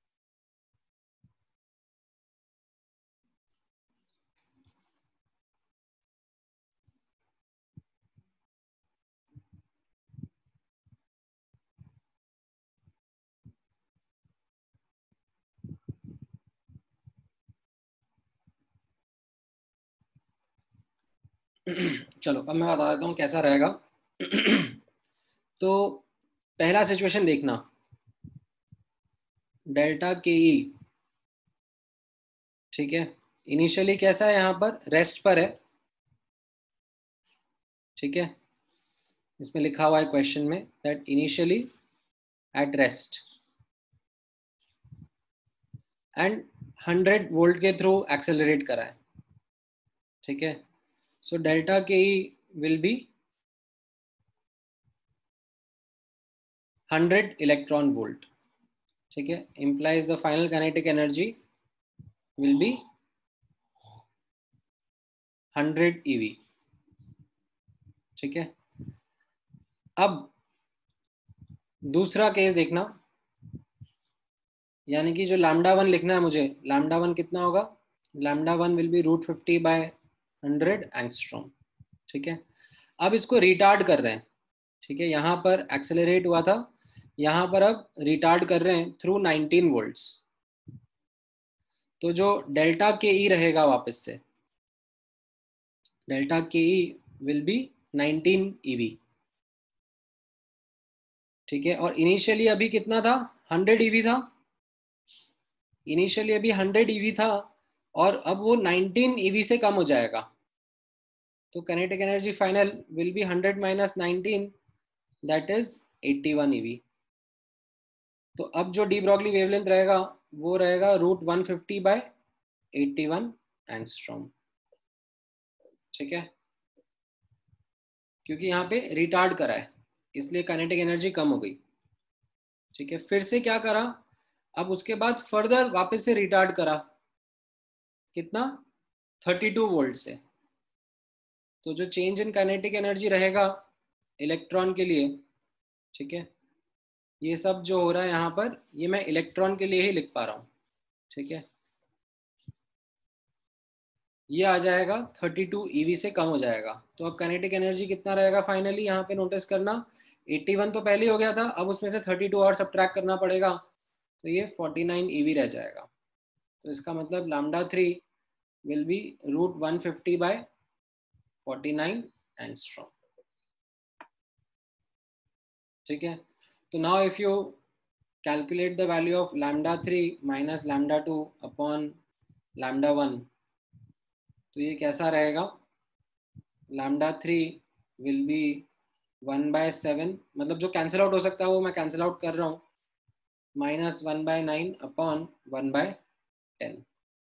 चलो अब मैं बता देता हूँ कैसा रहेगा। तो पहला सिचुएशन देखना, डेल्टा के ई, ठीक है। इनिशियली कैसा है, यहाँ पर रेस्ट पर है, ठीक है। इसमें लिखा हुआ है क्वेश्चन में that initially at rest and 100 volt के थ्रू एक्सेलरेट करा है, ठीक है। So delta K E will be 100 electron volt, ठीक है। implies the final kinetic energy will be 100 eV, ठीक है। अब दूसरा केस देखना, यानी कि जो लैम्डा वन लिखना है मुझे, लैम्डा वन कितना होगा, लैम्डा वन विल बी √50/100 ठीक है। अब इसको रिटार्ड कर रहे हैं, ठीक है। यहाँ पर एक्सेलरेट हुआ था, यहाँ पर अब रिटार्ड कर रहे हैं थ्रू 19 वोल्ट्स। तो जो डेल्टा के ई रहेगा वापस से, delta K E will B 19 EV, ठीक है। और इनिशियली अभी कितना था, 100 EV था। इनिशियली अभी 100 EV था और अब वो 19 EV से कम हो जाएगा। तो kinetic energy final will be 100 minus 19, that is 81 EV। तो अब जो डी ब्रॉगली वेवलेंथ रहेगा वो रहेगा √150/81 एंगस्ट्रॉम, ठीक है। क्योंकि यहाँ पे रिटार्ड करा है इसलिए काइनेटिक एनर्जी कम हो गई, ठीक है। फिर से क्या करा, अब उसके बाद फर्दर वापस से रिटार्ड करा, कितना, 32 वोल्ट से। तो जो चेंज इन काइनेटिक एनर्जी रहेगा इलेक्ट्रॉन के लिए, ठीक है, ये सब जो हो रहा है यहाँ पर, ये मैं इलेक्ट्रॉन के लिए ही लिख पा रहा हूँ, ठीक है। ये आ जाएगा 32 EV से कम हो जाएगा। तो अब काइनेटिक एनर्जी कितना रहेगा फाइनली, यहाँ पे नोटिस करना, 81 तो पहले हो गया था, अब उसमें से 32 और सब्ट्रैक्ट करना पड़ेगा, तो ये 49 EV रह जाएगा। तो इसका मतलब लैम्डा 3 विल बी √150/49 एंगस्ट्रॉम, ठीक है। तो now if you calculate the value of lambda 3 minus lambda 2 upon lambda 1, तो ये कैसा रहेगा, lambda 3 will be 1/7, मतलब जो कैंसिल आउट हो सकता है वो मैं कैंसिल आउट कर रहा हूँ, माइनस 1/9 अपॉन 1/10,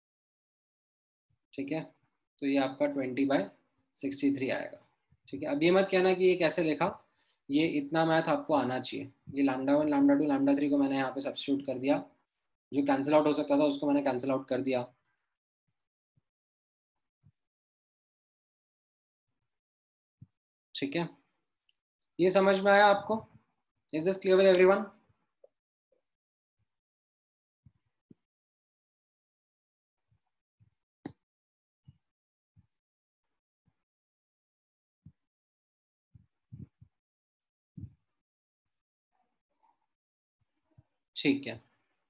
ठीक है। तो ये आपका 20/63 आएगा, ठीक है। अब ये मत कहना कि ये कैसे लिखा, ये इतना मैथ आपको आना चाहिए। ये लैम्डा 1 लैम्डा 2 लैम्डा 3 को मैंने यहाँ पे सब्स्टिट्यूट कर दिया, जो कैंसिल आउट हो सकता था उसको मैंने कैंसिल आउट कर दिया, ठीक है। ये समझ में आया आपको, is this clear with everyone? ठीक है,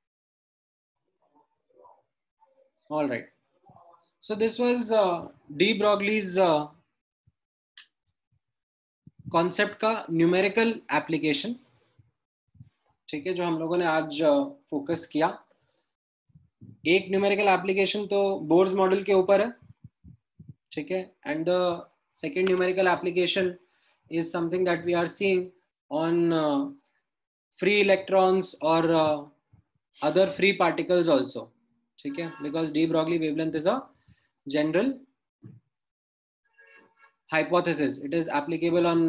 all right. So this was de Broglie's concept का न्यूमेरिकल एप्लीकेशन, ठीक है, जो हम लोगों ने आज फोकस किया। एक न्यूमेरिकल एप्लीकेशन तो बोर्स मॉडल के ऊपर है, ठीक है, and the second numerical application is something that we are seeing on free electrons और other free particles also, ठीक है, because de Broglie wavelength is a general hypothesis. It is applicable on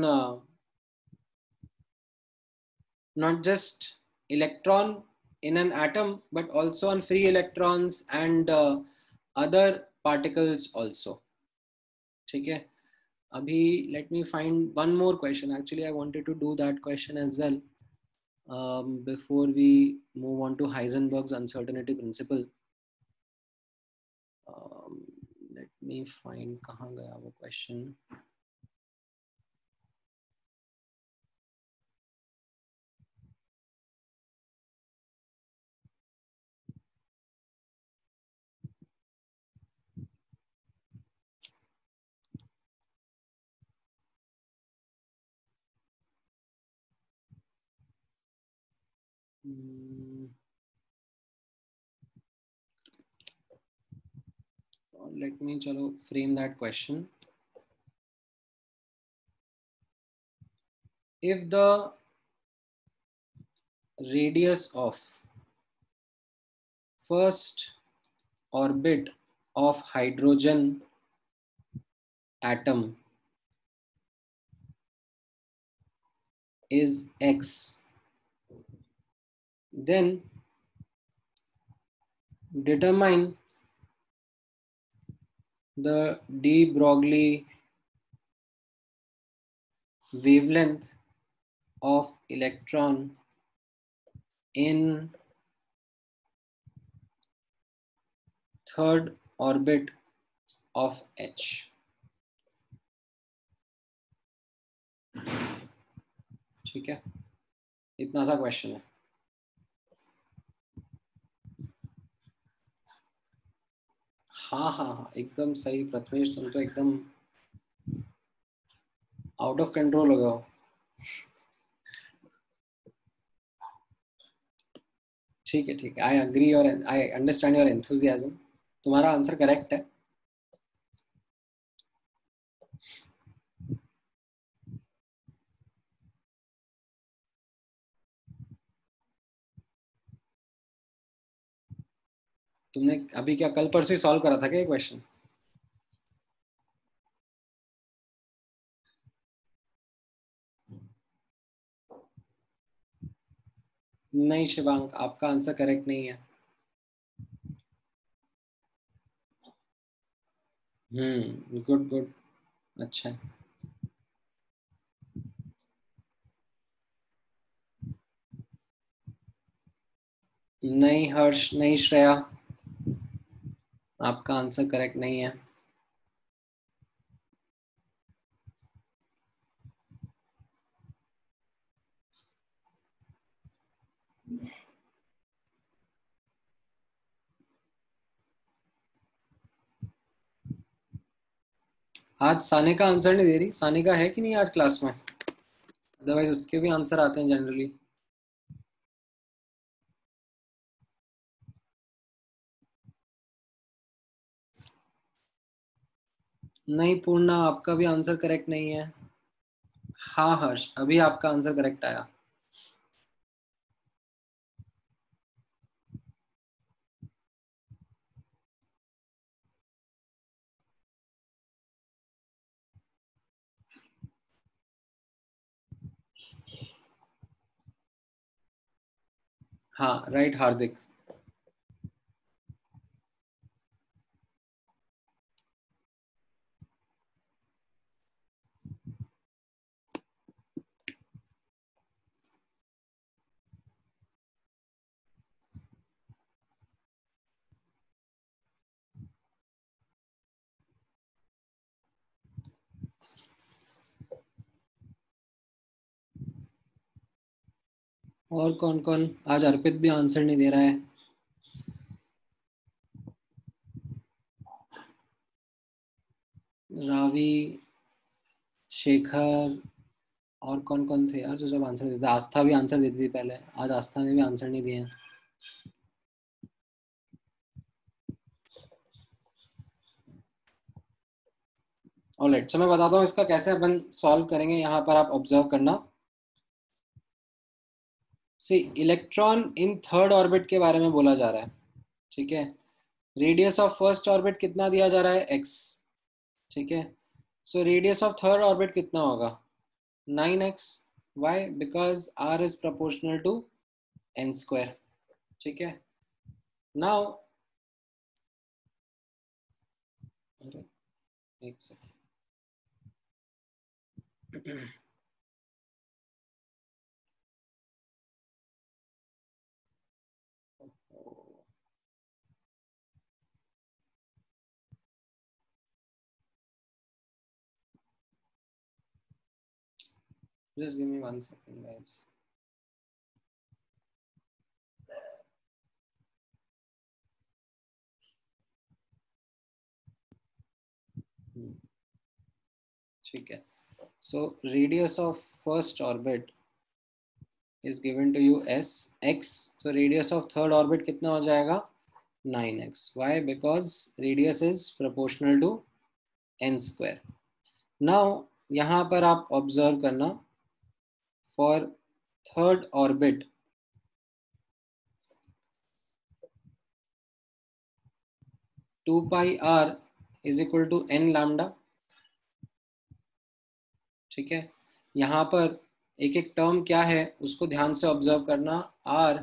not just electron in an atom but also on free electrons and other particles also, ठीक है, अभी let me find one more question. Actually, I wanted to do that question as well before we move on to Heisenberg's uncertainty principle. Um, let me find कहाँ गया वो question. Let me chalo frame that question. If the radius of first orbit of hydrogen atom is x, then determine the de Broglie wavelength of electron in third orbit of H. ठीक है, इतना सा क्वेश्चन है. हाँ हाँ हाँ, एकदम सही प्रथमेश, तुम तो एकदम आउट ऑफ कंट्रोल हो गए हो. ठीक है ठीक है, आई अग्री और आई अंडरस्टैंड योर एंथुजियाज्म. तुम्हारा आंसर करेक्ट है. तुमने अभी क्या कल परसों ही सॉल्व करा था क्या ये क्वेश्चन? नहीं शिवांक, आपका आंसर करेक्ट नहीं है. गुड गुड, अच्छा. नहीं हर्ष, नहीं श्रेया, आपका आंसर करेक्ट नहीं है. आज सानिका आंसर नहीं दे रही. सानिका है कि नहीं आज क्लास में? अदरवाइज उसके भी आंसर आते हैं जनरली. नहीं पूर्णा, आपका भी आंसर करेक्ट नहीं है. हाँ हर्ष, अभी आपका आंसर करेक्ट आया. हाँ राइट हार्दिक. और कौन कौन? आज अर्पित भी आंसर नहीं दे रहा है. रावी, शेखर, और कौन कौन थे यार जो जब आंसर देते? आस्था भी आंसर देती थी पहले, आज आस्था ने भी आंसर नहीं दिए. ऑलराइट, सो मैं बताता हूँ इसका कैसे अपन सॉल्व करेंगे. यहाँ पर आप ऑब्जर्व करना. See, electron in third orbit के बारे में बोला जा रहा है. ठीक है, रेडियस ऑफ फर्स्ट ऑर्बिट कितना दिया जा रहा है? x. ठीक है, so radius of third orbit कितना होगा? 9x. Why? Because r is proportional to n square. ठीक है, नाउ एक second. Just give me 1 second, guys. ठीक है. So radius of first orbit is given to you as x. So radius of third orbit कितना हो जाएगा? 9x. Why? Because radius is proportional to n square. Now यहाँ पर आप observe करना, for third orbit, two pi r is equal to n lambda. ठीक है. यहाँ पर एक एक टर्म क्या है उसको ध्यान से ऑब्जर्व करना. R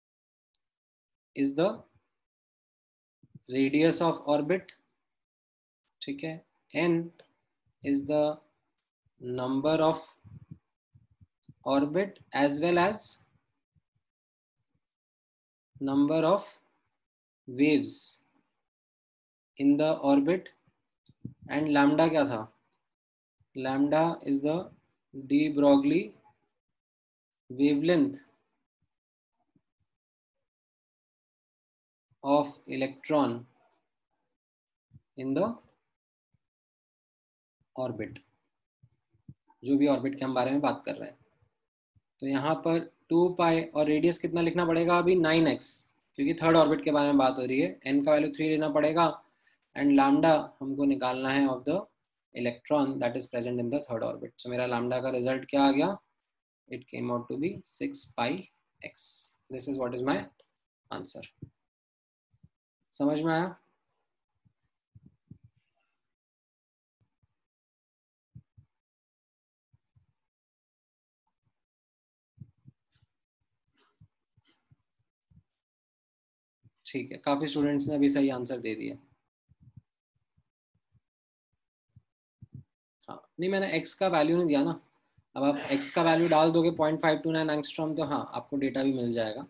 is the radius of orbit. ठीक है. N is the number of orbit as well as number of waves in the orbit. And lambda क्या था? Lambda is the de Broglie wavelength of electron in the orbit. जो भी ऑर्बिट के हम बारे में बात कर रहे हैं. तो यहाँ पर 2 पाई और रेडियस कितना लिखना पड़ेगा अभी? 9x, क्योंकि थर्ड ऑर्बिट के बारे में बात हो रही है. n का वैल्यू 3 लेना पड़ेगा. एंड लैम्डा हमको निकालना है of the electron that is present in the third orbit. So मेरा लैम्डा का रिजल्ट क्या आ गया? It came out to be 6 pi x. This is what is my answer. समझ में आया? ठीक है. काफी स्टूडेंट्स ने अभी सही आंसर दे दिया. हाँ, नहीं मैंने x का वैल्यू नहीं दिया ना. अब आप x का वैल्यू डाल दोगे 0.529 एंगस्ट्रॉम, तो हाँ आपको डेटा भी मिल जाएगा.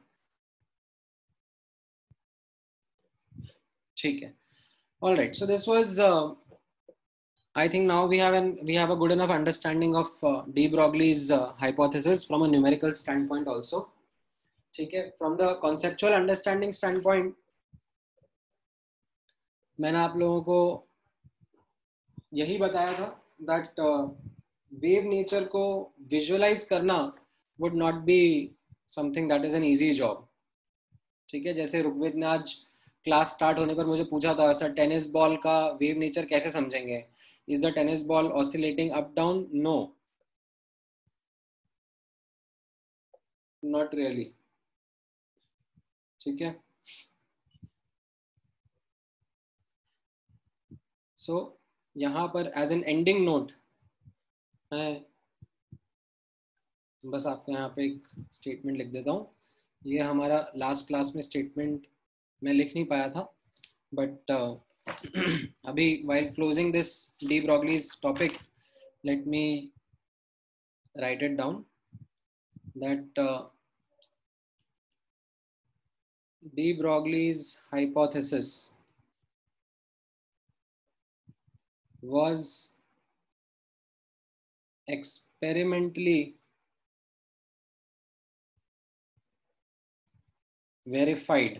ठीक है. All right. So this was, I think now we have a good enough understanding of de Broglie's hypothesis from a numerical standpoint also. ठीक है. From the conceptual understanding standpoint, मैंने आप लोगों को यही बताया था that wave nature को visualize करना would not be something that is an easy job. ठीक है. जैसे रुग्वेद ने आज क्लास स्टार्ट होने पर मुझे पूछा था, सर टेनिस बॉल का वेव नेचर कैसे समझेंगे? Is the tennis ball oscillating up down? No, not really. ठीक है. सो यहाँ पर एज एन एंडिंग नोट मैं बस आपको यहाँ पे एक स्टेटमेंट लिख देता हूँ. ये हमारा लास्ट क्लास में स्टेटमेंट मैं लिख नहीं पाया था, बट अभी while closing this de Broglie's topic, let me write it down that de Broglie's hypothesis was experimentally verified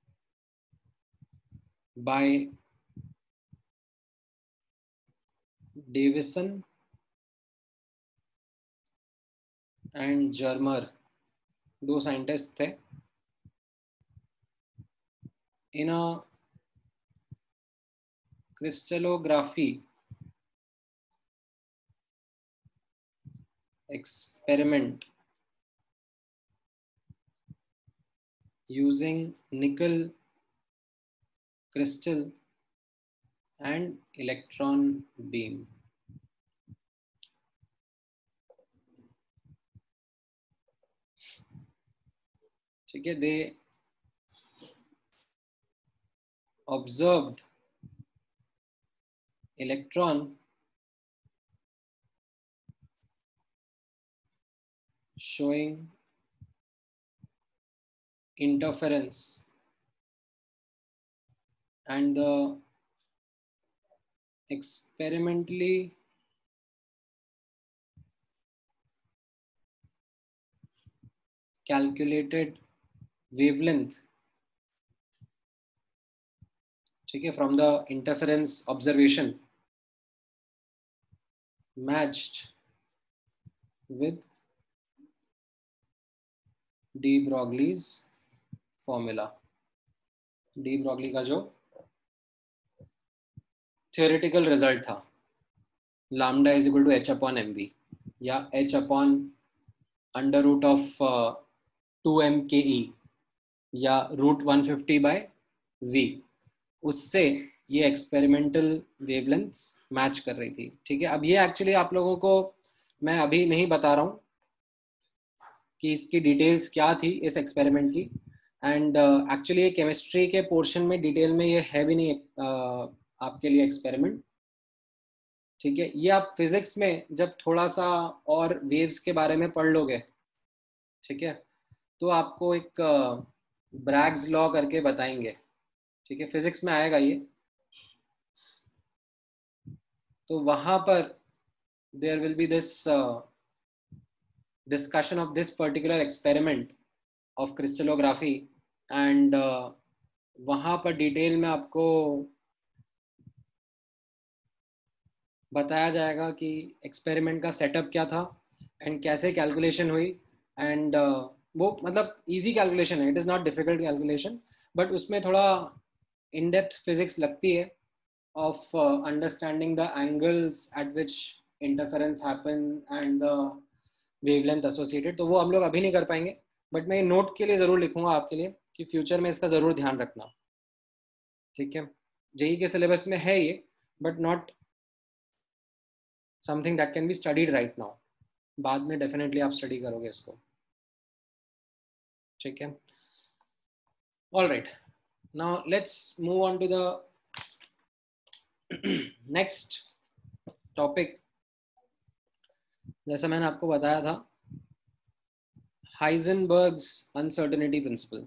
by Davison and Germer, दो साइंटिस्ट थे, in a crystallography experiment using nickel crystal and electron beam. ठीक है. They observed electron showing interference and the experimentally calculated wavelength, ठीक है, from the interference observation matched with de Broglie's formula. de Broglie का जो theoretical result था, lambda is equal to h upon mv या h upon under root of 2mke या रूट 150 by v, उससे ये एक्सपेरिमेंटल वेवलेंथ्स मैच कर रही थी, ठीक है। अब ये एक्चुअली आप लोगों को मैं अभी नहीं बता रहा हूँ कि इसकी डिटेल्स क्या थी इस एक्सपेरिमेंट की, एंड एक्चुअली ये केमिस्ट्री के पोर्शन में डिटेल में ये है भी नहीं आपके लिए एक्सपेरिमेंट, ठीक है। ये आप फिजिक्स में जब थोड़ा सा और वेव्स के बारे में पढ़ लोगे, ठीक है, तो आपको एक ब्रैग्स लॉ करके बताएंगे, ठीक है, फिजिक्स में आएगा ये। तो वहां पर there will be this discussion of this particular experiment of crystallography and वहां पर डिटेल में आपको बताया जाएगा कि एक्सपेरिमेंट का सेटअप क्या था एंड कैसे कैलकुलेशन हुई, एंड वो मतलब इजी कैलकुलेशन है, it is not difficult calculation, but उसमें थोड़ा इन डेप्थ फिजिक्स लगती है of understanding the angles at which interference happen and the wavelength associated। तो वो हम लोग अभी नहीं कर पाएंगे, बट मैं नोट के लिए ज़रूर लिखूंगा आपके लिए कि फ्यूचर में इसका ज़रूर ध्यान रखना, ठीक है। जेई के सिलेबस में है ये, but not something that can be studied right now, बाद में डेफिनेटली आप स्टडी करोगे इसको, ठीक है। All right, now let's move on to the next topic. जैसा मैंने आपको बताया था, Heisenberg's uncertainty principle.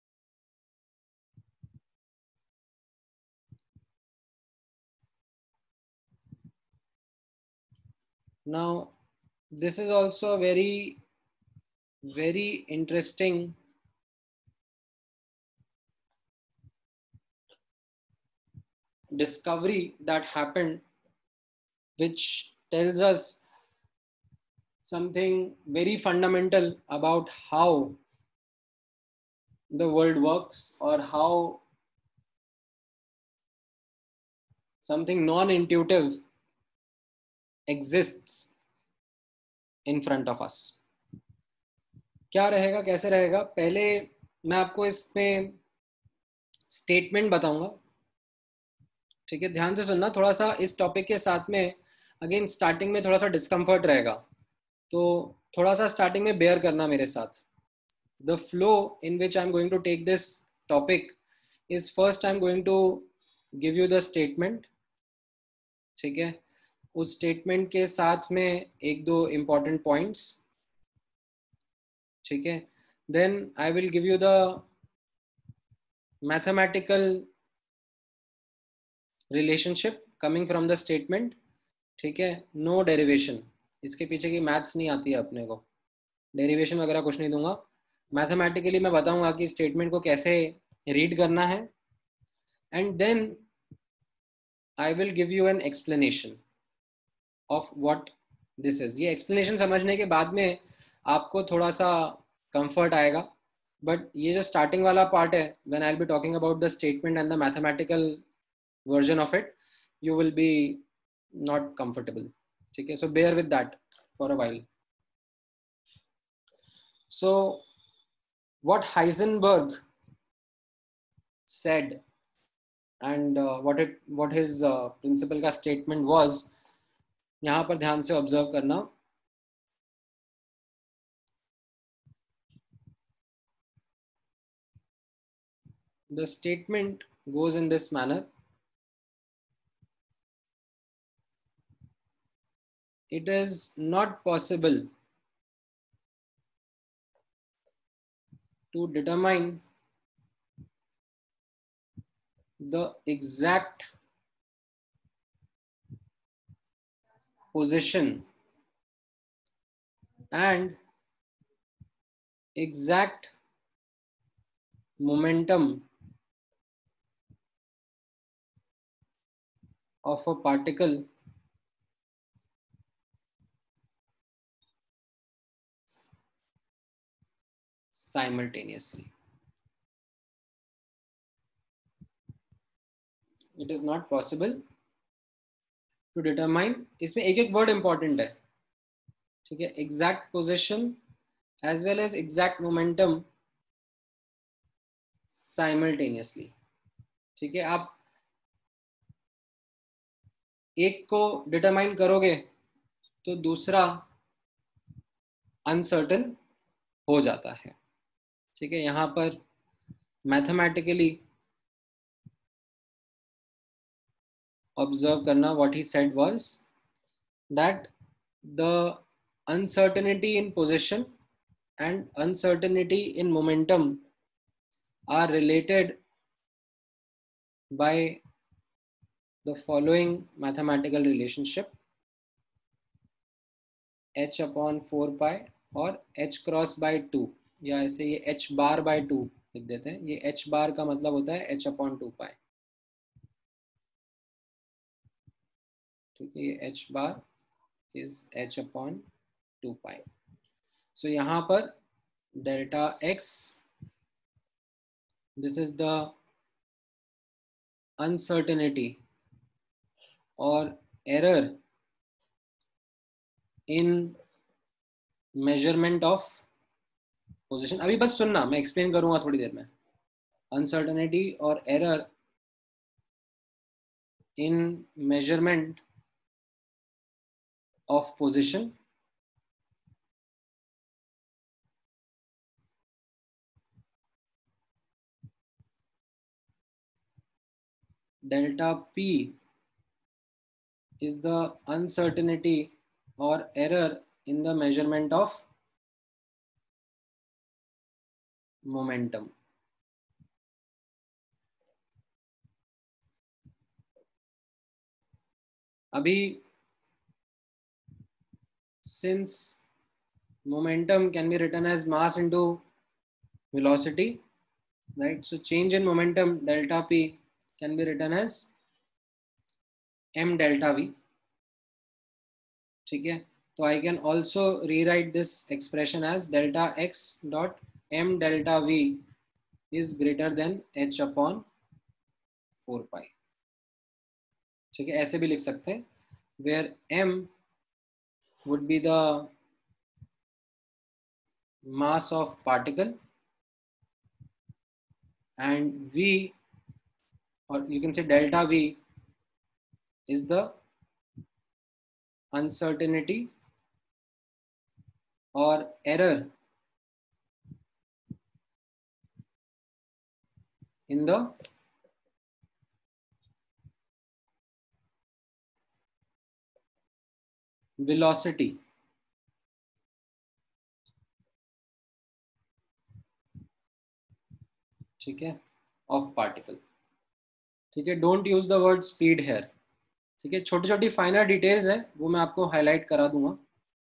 Now, this is also a very, very interesting discovery that happened, which tells us something very fundamental about how the world works, or how something non-intuitive exists in front of us। क्या रहेगा, कैसे रहेगा, पहले मैं आपको इसमें स्टेटमेंट बताऊंगा, ठीक है। ध्यान से सुनना, थोड़ा सा इस टॉपिक के साथ में अगेन स्टार्टिंग में थोड़ा सा डिस्कम्फर्ट रहेगा, तो थोड़ा सा स्टार्टिंग में बेयर करना मेरे साथ। The flow in which I'm going to take this topic is, first I'm going to give you the statement, ठीक है, उस स्टेटमेंट के साथ में एक दो important points, ठीक है, then I will give you the mathematical relationship coming from the statement, ठीक है, no derivation, इसके पीछे की मैथ्स नहीं आती है अपने को, डेरिवेशन वगैरह कुछ नहीं दूंगा, मैथमेटिकली मैं बताऊंगा कि स्टेटमेंट को कैसे रीड करना है, and then I will give you an explanation of what this is. ये एक्सप्लेनेशन समझने के बाद में आपको थोड़ा सा कंफर्ट आएगा, बट ये जो स्टार्टिंग वाला पार्ट है, when I will be talking about the statement and the mathematical version of it, you will be not comfortable, ठीक है। So bear with that for a while. So what Heisenberg said and what his principle का statement was, यहाँ पर ध्यान से ऑब्जर्व करना। The statement goes in this manner: it is not possible to determine the exact position and exact momentum of a particle simultaneously. It is not possible to determine. इसमें एक एक वर्ड इंपॉर्टेंट है, ठीक है, exact position as well as exact momentum simultaneously. ठीक है, आप एक को डिटरमाइन करोगे तो दूसरा अनसर्टन हो जाता है. ठीक है, यहां पर मैथमेटिकली ऑब्जर्व करना, what he said was that the uncertainty in position and uncertainty in momentum are related by the following mathematical relationship: h upon 4 pi और h क्रॉस by 2, या ऐसे ये h बार by 2 लिख देते हैं. ये h बार का मतलब होता है h upon 2 pi. ठीक है, ये h bar is h upon 2 pi. So यहाँ पर delta x, this is the uncertainty or error in measurement of position. अभी बस सुनना, मैं एक्सप्लेन करूंगा थोड़ी देर में. Uncertainty or error in measurement of position delta p is the uncertainty or error in the measurement of momentum. अभी since momentum can be written as mass into velocity, right? So change in momentum delta p can be written as m delta v. ठीक है, तो I can also rewrite this expression as delta x dot m delta v is greater than h upon 4 pi. ठीक है, ऐसे भी लिख सकते हैं, where m would be the mass of particle and v, or you can say delta v, is the uncertainty or error in the velocity. ठीक है, of particle. ठीक है, don't use the word speed here. ठीक है, छोटी छोटी फाइनर डिटेल्स है, वो मैं आपको हाईलाइट करा दूंगा.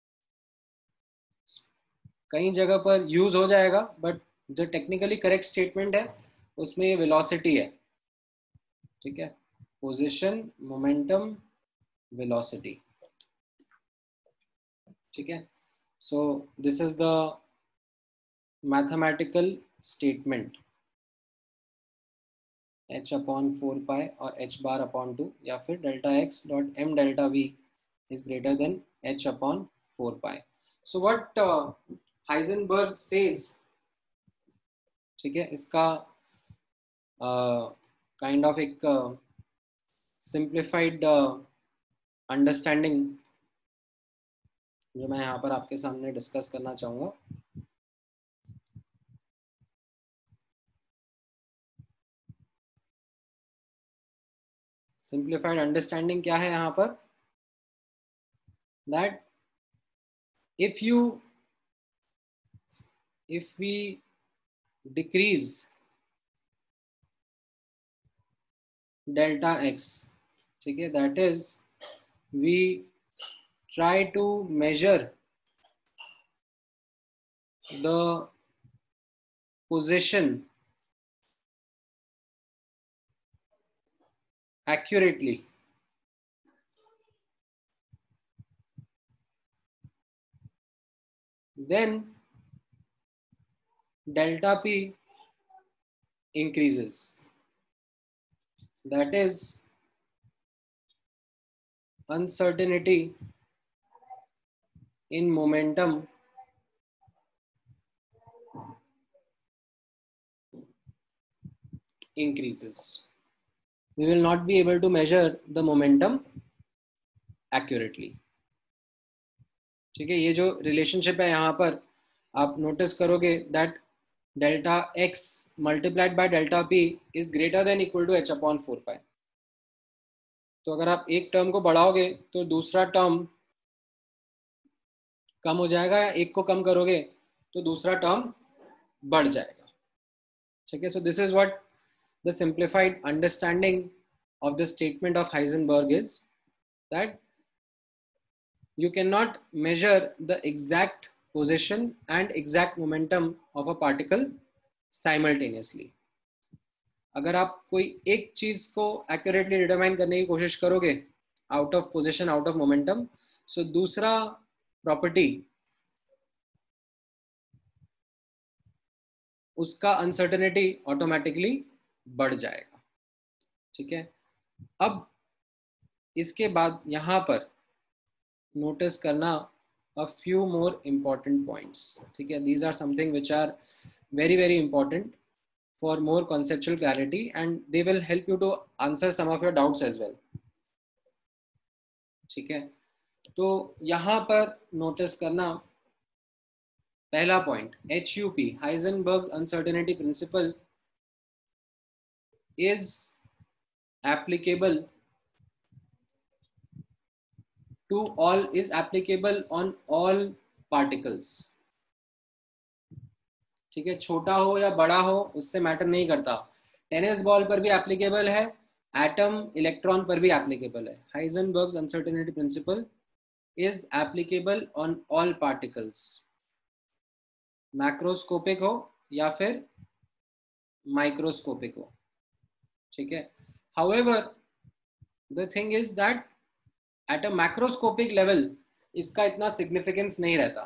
कई जगह पर यूज हो जाएगा, बट जो टेक्निकली करेक्ट स्टेटमेंट है उसमें ये वेलोसिटी है. ठीक है, पोजीशन, मोमेंटम, वेलोसिटी. ठीक है, so this is the mathematical statement h upon 4 pi और h bar upon 2, या फिर delta x dot m delta v is greater than h upon 4 pi. So what Heisenberg says, ठीक है, इसका काइंड ऑफ एक सिंप्लीफाइड अंडरस्टैंडिंग जो मैं यहाँ पर आपके सामने डिस्कस करना चाहूँगा. सिंप्लीफाइड अंडरस्टैंडिंग क्या है यहाँ पर, that if we decrease delta x. ठीक है, that is we try to measure the position accurately. Then delta p increases. That is uncertainty in momentum increases. We will not be able to measure the momentum accurately. ठीक है, ये जो रिलेशनशिप है यहाँ पर आप नोटिस करोगे that delta x multiplied by delta p is greater than equal to h upon 4 pi. तो अगर आप एक टर्म को बढ़ाओगे तो दूसरा टर्म कम हो जाएगा, या एक को कम करोगे तो दूसरा टर्म बढ़ जाएगा. ठीक है, so this is what the simplified understanding of the statement of Heisenberg is that you cannot measure the exact position and exact momentum of a particle simultaneously. अगर आप कोई एक चीज को accurately determine करने की कोशिश करोगे out of position, out of momentum, so दूसरा property उसका uncertainty automatically बढ़ जाएगा. ठीक है, अब इसके बाद यहां पर नोटिस करना a few more important points. ठीक है, these are something which are very very important for more conceptual clarity and they will help you to answer some of your doubts as well. ठीक है, तो यहां पर नोटिस करना पहला point, HUP Heisenberg's uncertainty principle is applicable to all, is applicable on all particles. ठीक है, छोटा हो या बड़ा हो उससे मैटर नहीं करता. टेनिस बॉल पर भी एप्लीकेबल है, एटम इलेक्ट्रॉन पर भी एप्लीकेबल है. Heisenberg's uncertainty principle is applicable on all particles, macroscopic हो या फिर माइक्रोस्कोपिक हो. ठीक है, however the thing is that at a macroscopic level इसका इतना सिग्निफिकेंस नहीं रहता.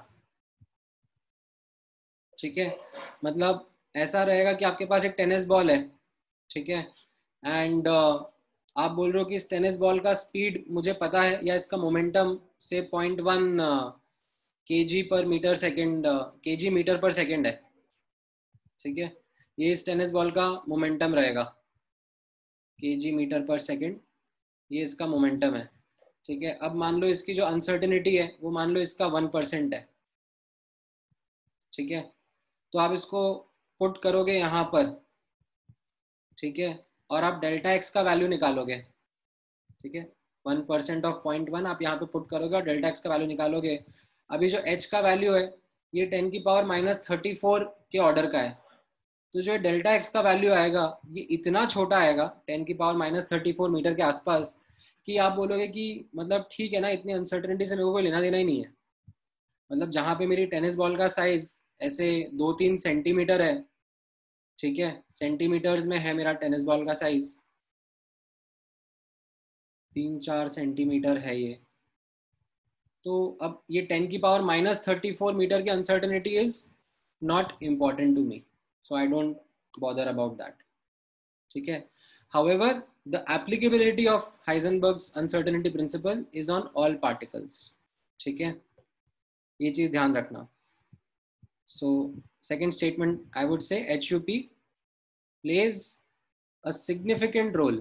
ठीक है, मतलब ऐसा रहेगा कि आपके पास एक टेनिस बॉल है. ठीक है, एंड आप बोल रहे हो कि इस टेनिस बॉल का स्पीड मुझे पता है, या इसका मोमेंटम से 0.1 kg पर मीटर सेकेंड, kg मीटर पर सेकेंड है. ठीक है, ये इस टेनिस बॉल का मोमेंटम रहेगा, kg मीटर पर सेकेंड, ये इसका मोमेंटम है. ठीक है, अब मान लो इसकी जो अनसर्टेनिटी है वो मान लो इसका 1% है. ठीक है, तो आप इसको पुट करोगे यहाँ पर. ठीक है, और आप डेल्टा एक्स का वैल्यू निकालोगे. ठीक है, 1% ऑफ 0.1 आप यहाँ पे पुट करोगे और डेल्टा एक्स का वैल्यू निकालोगे. अभी जो एच का वैल्यू है ये 10 की पावर -34 के ऑर्डर का है. तो जो डेल्टा एक्स का वैल्यू आएगा ये इतना छोटा आएगा 10 की पावर -34 मीटर के आसपास कि आप बोलोगे कि मतलब ठीक है ना, इतनी अनसर्टेनिटी से मेरे को कोई लेना देना ही नहीं है. मतलब जहाँ पे मेरी टेनिस बॉल का साइज ऐसे 2-3 सेंटीमीटर है. ठीक है, सेंटीमीटर्स में है मेरा टेनिस बॉल का साइज, 3-4 सेंटीमीटर है ये. तो अब ये 10 की पावर -34 मीटर की uncertainty is not important to me, so I don't bother about that. ठीक है, however the applicability of Heisenberg's uncertainty principle is on all particles. ठीक है, ये चीज ध्यान रखना. So second statement, I would say HUP plays a significant role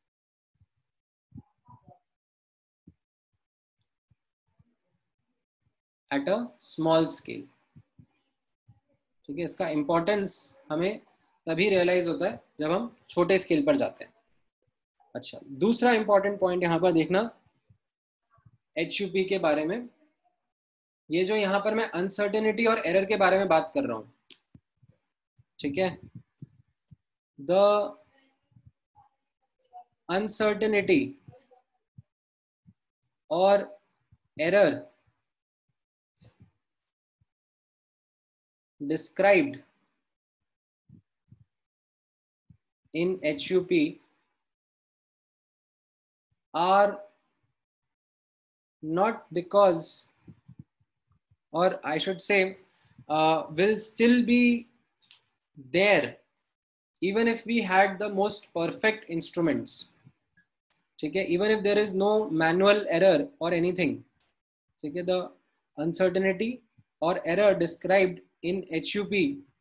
at a small scale. ठीक है, इसका इंपॉर्टेंस हमें तभी रियलाइज होता है जब हम छोटे स्केल पर जाते हैं. अच्छा, दूसरा इंपॉर्टेंट पॉइंट यहाँ पर देखना HUP के बारे में. ये जो यहाँ पर मैं अनसर्टेनिटी और एरर के बारे में बात कर रहा हूँ. ठीक है, द अनसर्टेनिटी और error described in HUP are not because, or I should say, will still be there even if we had the most perfect instruments. ठीक है, even if there is no manual error or anything. ठीक है, the uncertainty or error described in HUP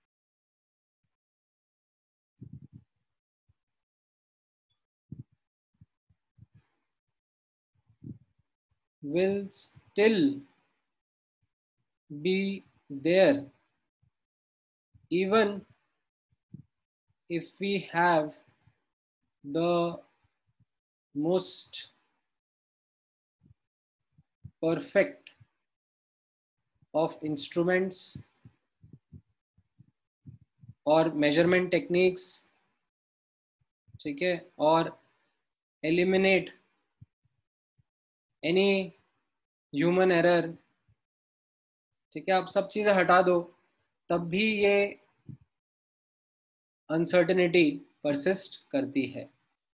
will still be there even if we have the most perfect of instruments or measurement techniques. ठीक है, और eliminate any human error. ठीक है, आप सब चीजें हटा दो तब भी ये अनसर्टेनिटी परसिस्ट करती है.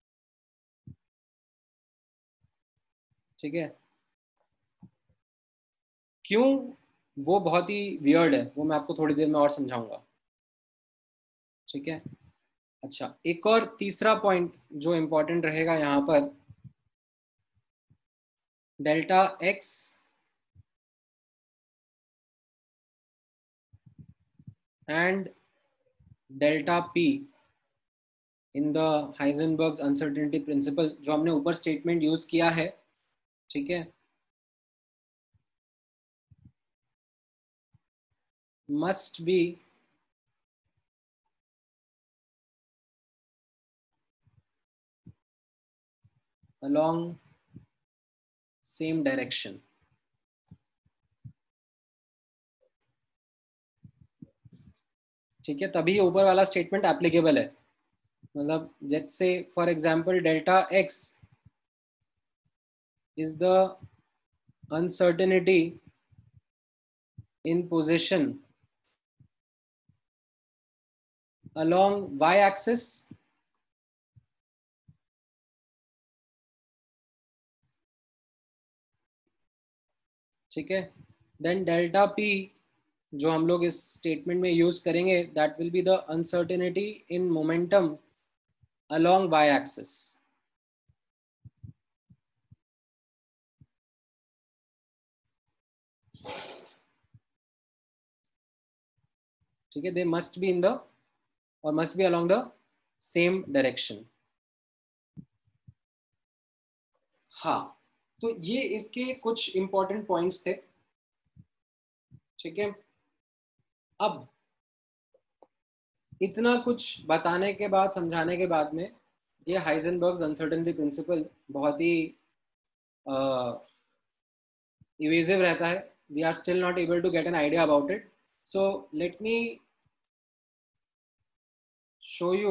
ठीक है, क्यों वो बहुत ही वियर्ड है, वो मैं आपको थोड़ी देर में और समझाऊंगा. ठीक है, अच्छा, एक और तीसरा पॉइंट जो इंपॉर्टेंट रहेगा यहां पर, delta x and delta p in the Heisenberg's uncertainty principle, जो हमने ऊपर स्टेटमेंट यूज किया है. ठीक है, must be along same direction. ठीक है, तभी ऊपर वाला स्टेटमेंट एप्लीकेबल है. मतलब जैसे for example delta x is the uncertainty in position along y axis. ठीक है, देन डेल्टा पी जो हम लोग इस स्टेटमेंट में यूज करेंगे, that will be the uncertainty in momentum along y axis. ठीक है, they must be in the और must be along the same direction. हाँ, तो ये इसके कुछ इंपॉर्टेंट पॉइंट्स थे. ठीक है, अब इतना कुछ बताने के बाद, समझाने के बाद में, ये हाइजेनबर्ग्स अनसर्टेनिटी प्रिंसिपल बहुत ही इवेसिव रहता है. We are still not able to get an idea about it. So let me show you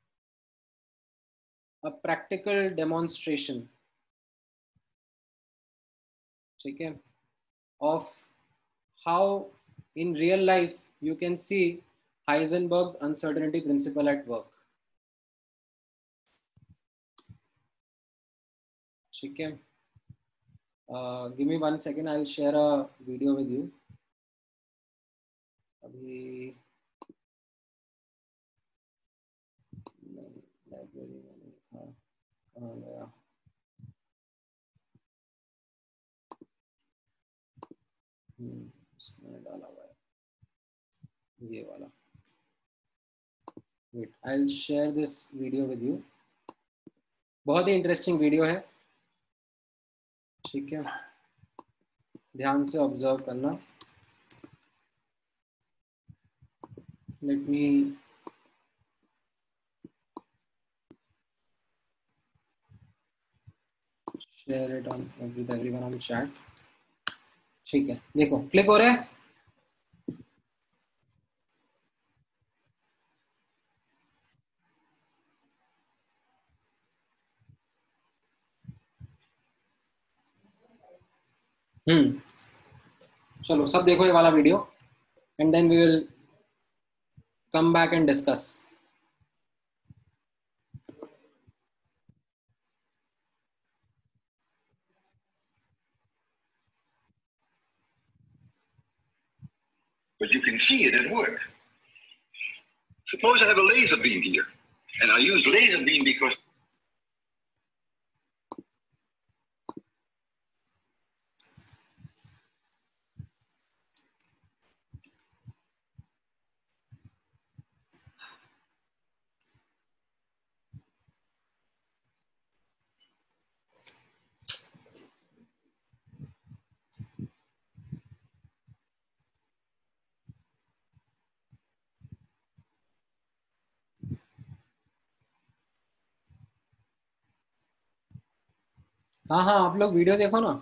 a practical demonstration. ठीक है, of how in real life you can see Heisenberg's uncertainty principle at work. ठीक है, give me 1 second, I'll share a video with you. अभी लाइब्रेरी में नहीं था, कहाँ गया? इसमें डाला हुआ है ये वाला. Wait, I'll share this video with you. बहुत ही इंटरेस्टिंग वीडियो है. ठीक है, ध्यान से ऑब्जर्व करना. Let me share it on with everyone on chat. ठीक है, देखो क्लिक हो रहा है. चलो सब देखो ये वाला video and then we will come back and discuss. But you can see it at work. Suppose I have a laser beam here, and I use laser beam because हाँ हाँ, आप लोग वीडियो देखो ना.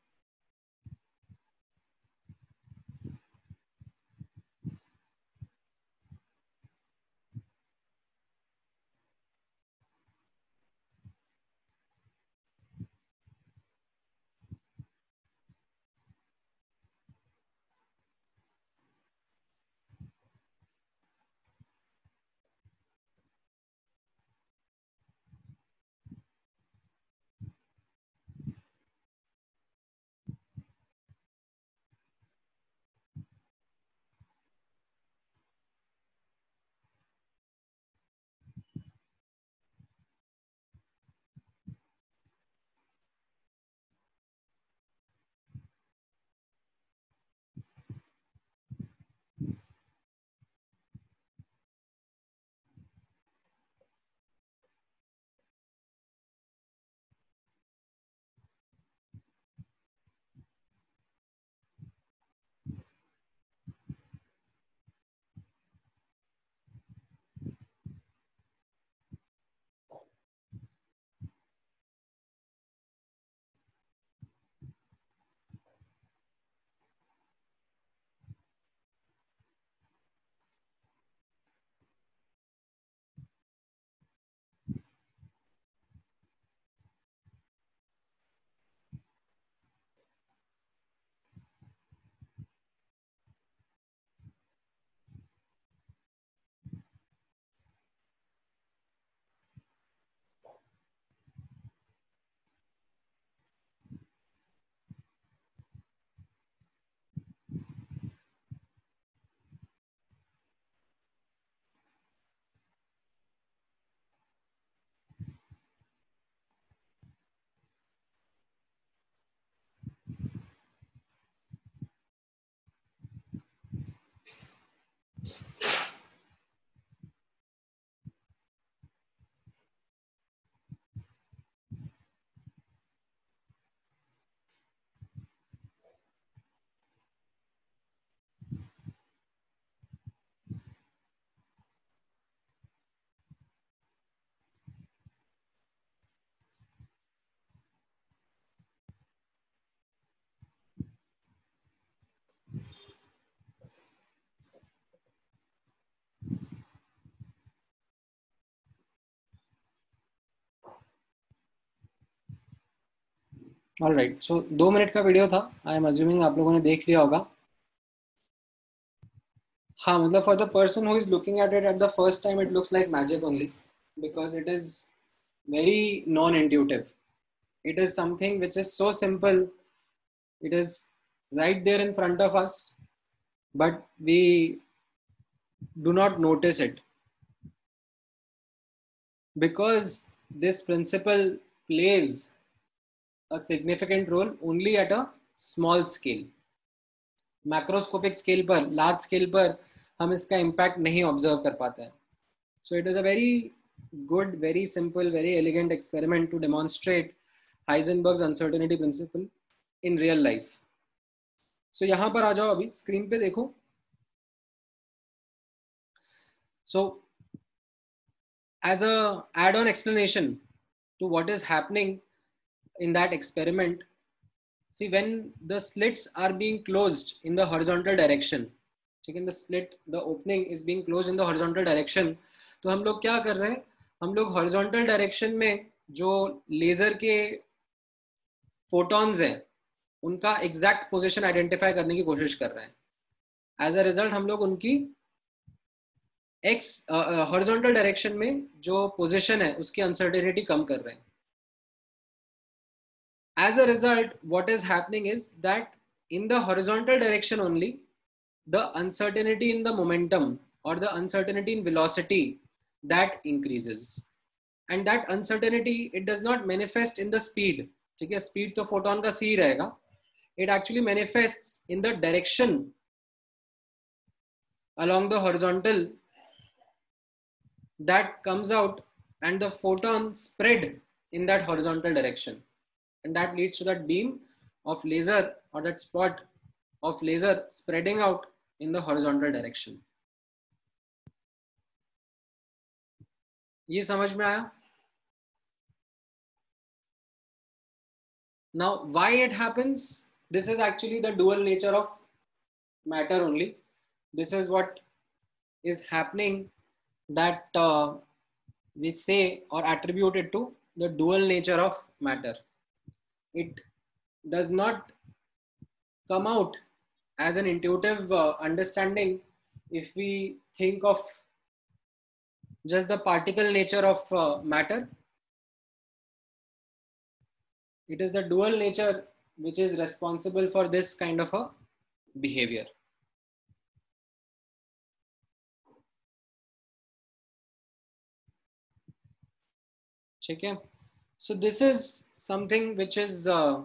ऑलराइट, सो 2 मिनट का वीडियो था. आई एम अज्यूमिंग आप लोगों ने देख लिया होगा. हाँ, मतलब for the person who is looking at it at the first time it looks like magic only because it is very non-intuitive. It is something which is so simple. It is right there in front of us, but we do not notice it because this principle plays a significant role only at a small scale. Macroscopic scale पर, लार्ज स्केल पर हम इसका इम्पैक्ट नहीं ऑब्जर्व कर पाते हैं. So it is a very good, very simple, very elegant experiment to demonstrate Heisenberg's uncertainty principle in real life. So यहाँ पर आ जाओ, अभी स्क्रीन पे देखो. So as a add-on explanation to what is happening in that experiment, see when the slits are being closed in the horizontal direction, ठीक है, the slit, the opening is being closed in the horizontal direction. तो हम लोग क्या कर रहे हैं, हम लोग हॉरिजॉन्टल डायरेक्शन में जो लेजर के फोटॉन्स हैं उनका एग्जैक्ट पोजीशन आइडेंटिफाई करने की कोशिश कर रहे हैं. एज अ रिजल्ट हम लोग उनकी एक्स हॉरिजॉन्टल डायरेक्शन में जो पोजीशन है उसकी अनसर्टेनिटी कम कर रहे हैं. As a result, what is happening is that in the horizontal direction only, the uncertainty in the momentum or the uncertainty in velocity that increases. And that uncertainty, it does not manifest in the speed. ठीक है, speed तो photon का c रहेगा. It actually manifests in the direction along the horizontal that comes out, and the photon spread in that horizontal direction. And that leads to that beam of laser or that spot of laser spreading out in the horizontal direction. ये समझ में आया? Now, why it happens? This is actually the dual nature of matter only. This is what is happening, that we say or attribute it to the dual nature of matter. It does not come out as an intuitive understanding if we think of just the particle nature of matter. It is the dual nature which is responsible for this kind of a behavior. ठीक है? So this is something which is a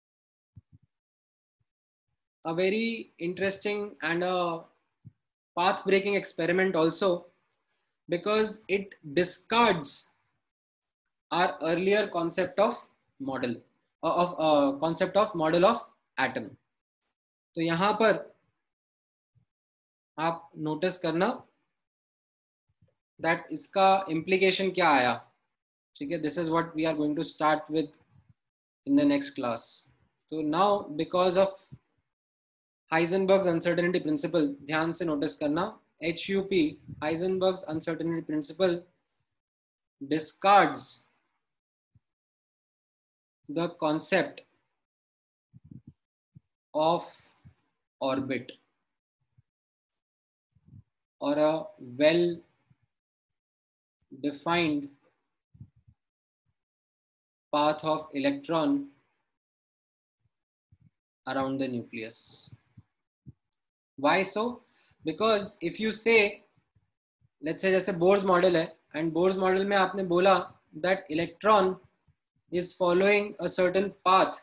very interesting and a path-breaking experiment also, because it discards our earlier concept of model of atom. तो यहाँ पर आप नोटिस करना that इसका implication क्या आया. ठीक है? This is what we are going to start with in the next class. So now, because of Heisenberg's uncertainty principle, ध्यान से नोटिस करना, HUP, Heisenberg's uncertainty principle, discards the concept of orbit or a well defined path of electron around the nucleus. Why so? Because if you say, let's say जैसे Bohr's model है, and Bohr's model में आपने बोला that electron is following a certain path.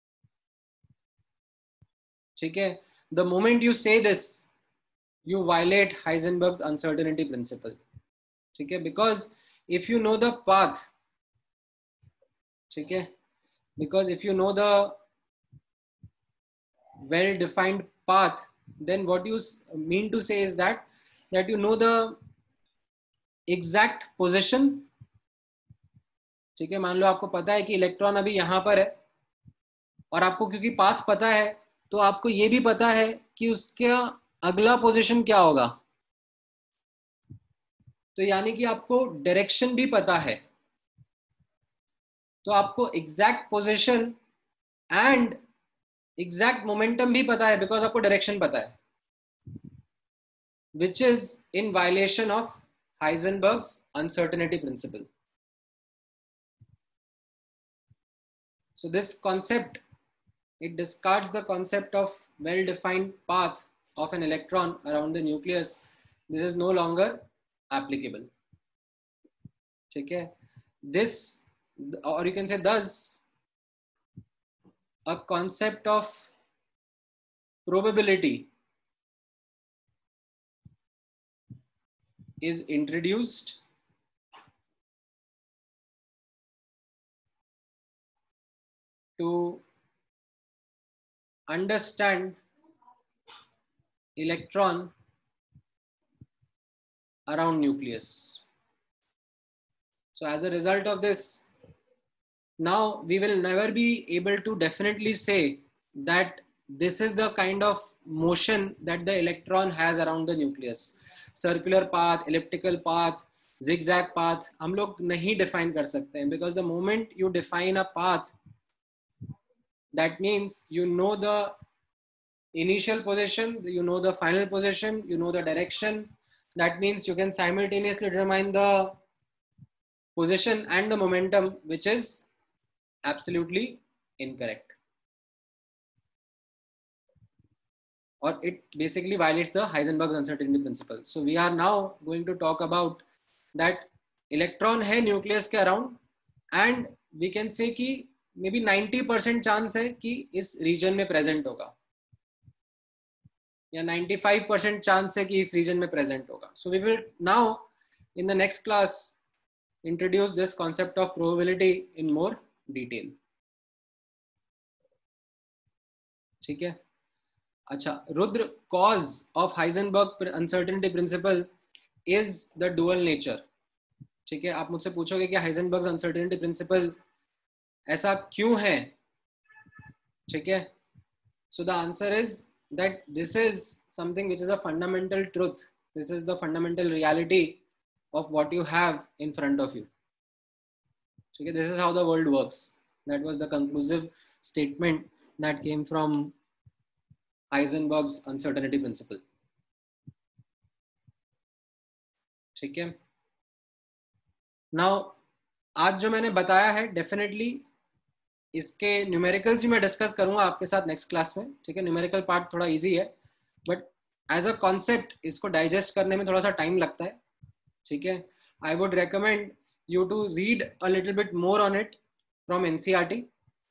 ठीक है? The moment you say this, you violate Heisenberg's uncertainty principle. ठीक है? Because if you know the path, ठीक है? Because if you know the well-defined path, then what you mean to say is that you know the exact position. ठीक है? मान लो आपको पता है कि इलेक्ट्रॉन अभी यहाँ पर है, और आपको क्योंकि पाथ पता है, तो आपको ये भी पता है कि उसका अगला पोजीशन क्या होगा. तो यानी कि आपको डायरेक्शन भी पता है, तो आपको exact position and exact momentum भी पता है, बिकॉज आपको डायरेक्शन पता है, which is in violation of Heisenberg's uncertainty principle. So this concept, it discards the concept of well-defined path of an electron around the nucleus. This is no longer applicable. Okay? This, or you can say thus, a concept of probability is introduced to understand electron around nucleus. So as a result of this, now we will never be able to definitely say that this is the kind of motion that the electron has around the nucleus. Circular path, elliptical path, zigzag path, हम लोग नहीं define कर सकते हैं, because the moment you define a path, that means you know the initial position, you know the final position, you know the direction. That means you can simultaneously determine the position and the momentum, which is absolutely incorrect, or it basically violates the Heisenberg's uncertainty principle. So we are now going to talk about that electron है nucleus के around, and we can say कि maybe 90% chance है कि इस region में present होगा, या 95% chance है कि इस region में present होगा. So we will now in the next class introduce this concept of probability in more detail. ठीक है. अच्छा, Rudra, cause of Heisenberg uncertainty principle is the dual nature. ठीक है, आप मुझसे पूछोगे कि Heisenberg's uncertainty principle ऐसा क्यों है? ठीक है, so the answer is that this is something which is a fundamental truth. This is the fundamental reality of what you have in front of you. ठीक है, this is how the world works. That was the conclusive statement that came from Heisenberg's uncertainty principle. ठीक है. Now, आज जो मैंने बताया है definitely इसके न्यूमेरिकल्स भी मैं डिस्कस करूंगा आपके साथ नेक्स्ट क्लास में. ठीक है, न्यूमेरिकल पार्ट थोड़ा इजी है, बट एज अ कॉन्सेप्ट इसको डाइजेस्ट करने में थोड़ा सा टाइम लगता है. ठीक है, I would recommend you to read a little bit more on it from NCERT,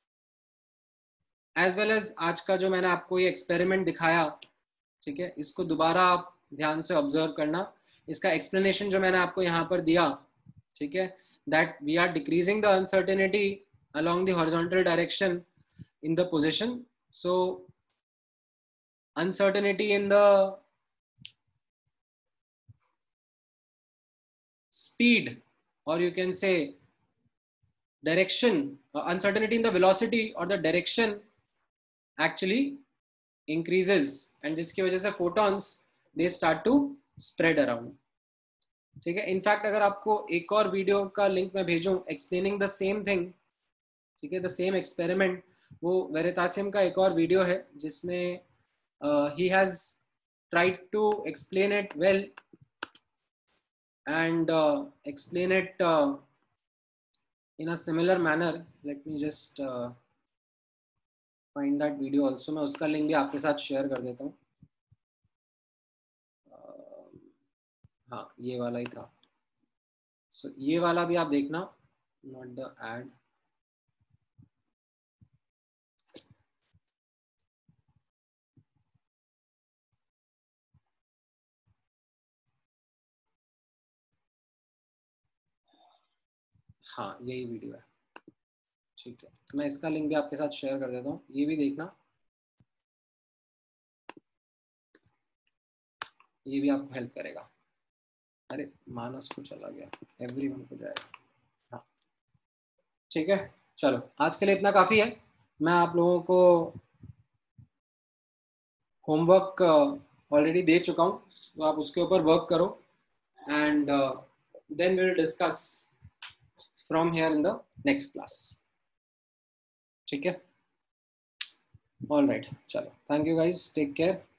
as well as आज का जो मैंने आपको ये एक्सपेरिमेंट दिखाया. ठीक है, इसको दोबारा आप ध्यान से ऑब्जर्व करना. इसका एक्सप्लेनेशन जो मैंने आपको यहाँ पर दिया, ठीक है, that we are decreasing the uncertainty along the horizontal direction in the position. So uncertainty in the speed, or you can say direction, uncertainty in the velocity or the direction actually increases, and जिसकी वजह से photons they start to spread around. ठीक है, इनफैक्ट अगर आपको एक और वीडियो का लिंक मैं भेजूं एक्सप्लेनिंग द सेम थिंग, ठीक है, द सेम एक्सपेरिमेंट, वो वेरितासियम का एक और वीडियो है जिसमें he has tried to explain it well and explain it in a similar manner. Let me just find that video also. मैं उसका लिंक भी आपके साथ शेयर कर देता हूँ. हाँ, ये वाला ही था. So ये वाला भी आप देखना, not the ad. हाँ, यही वीडियो है. ठीक है, मैं इसका लिंक भी आपके साथ शेयर कर देता हूँ, ये भी देखना, ये भी आपको हेल्प करेगा. अरे मानस को चला गया, एवरीवन को जाएगा. हाँ, ठीक है, चलो आज के लिए इतना काफी है. मैं आप लोगों को होमवर्क ऑलरेडी दे चुका हूँ, तो आप उसके ऊपर वर्क करो, and then we will discuss from here in the next class. ठीक है, all right, चलो, thank you guys, take care.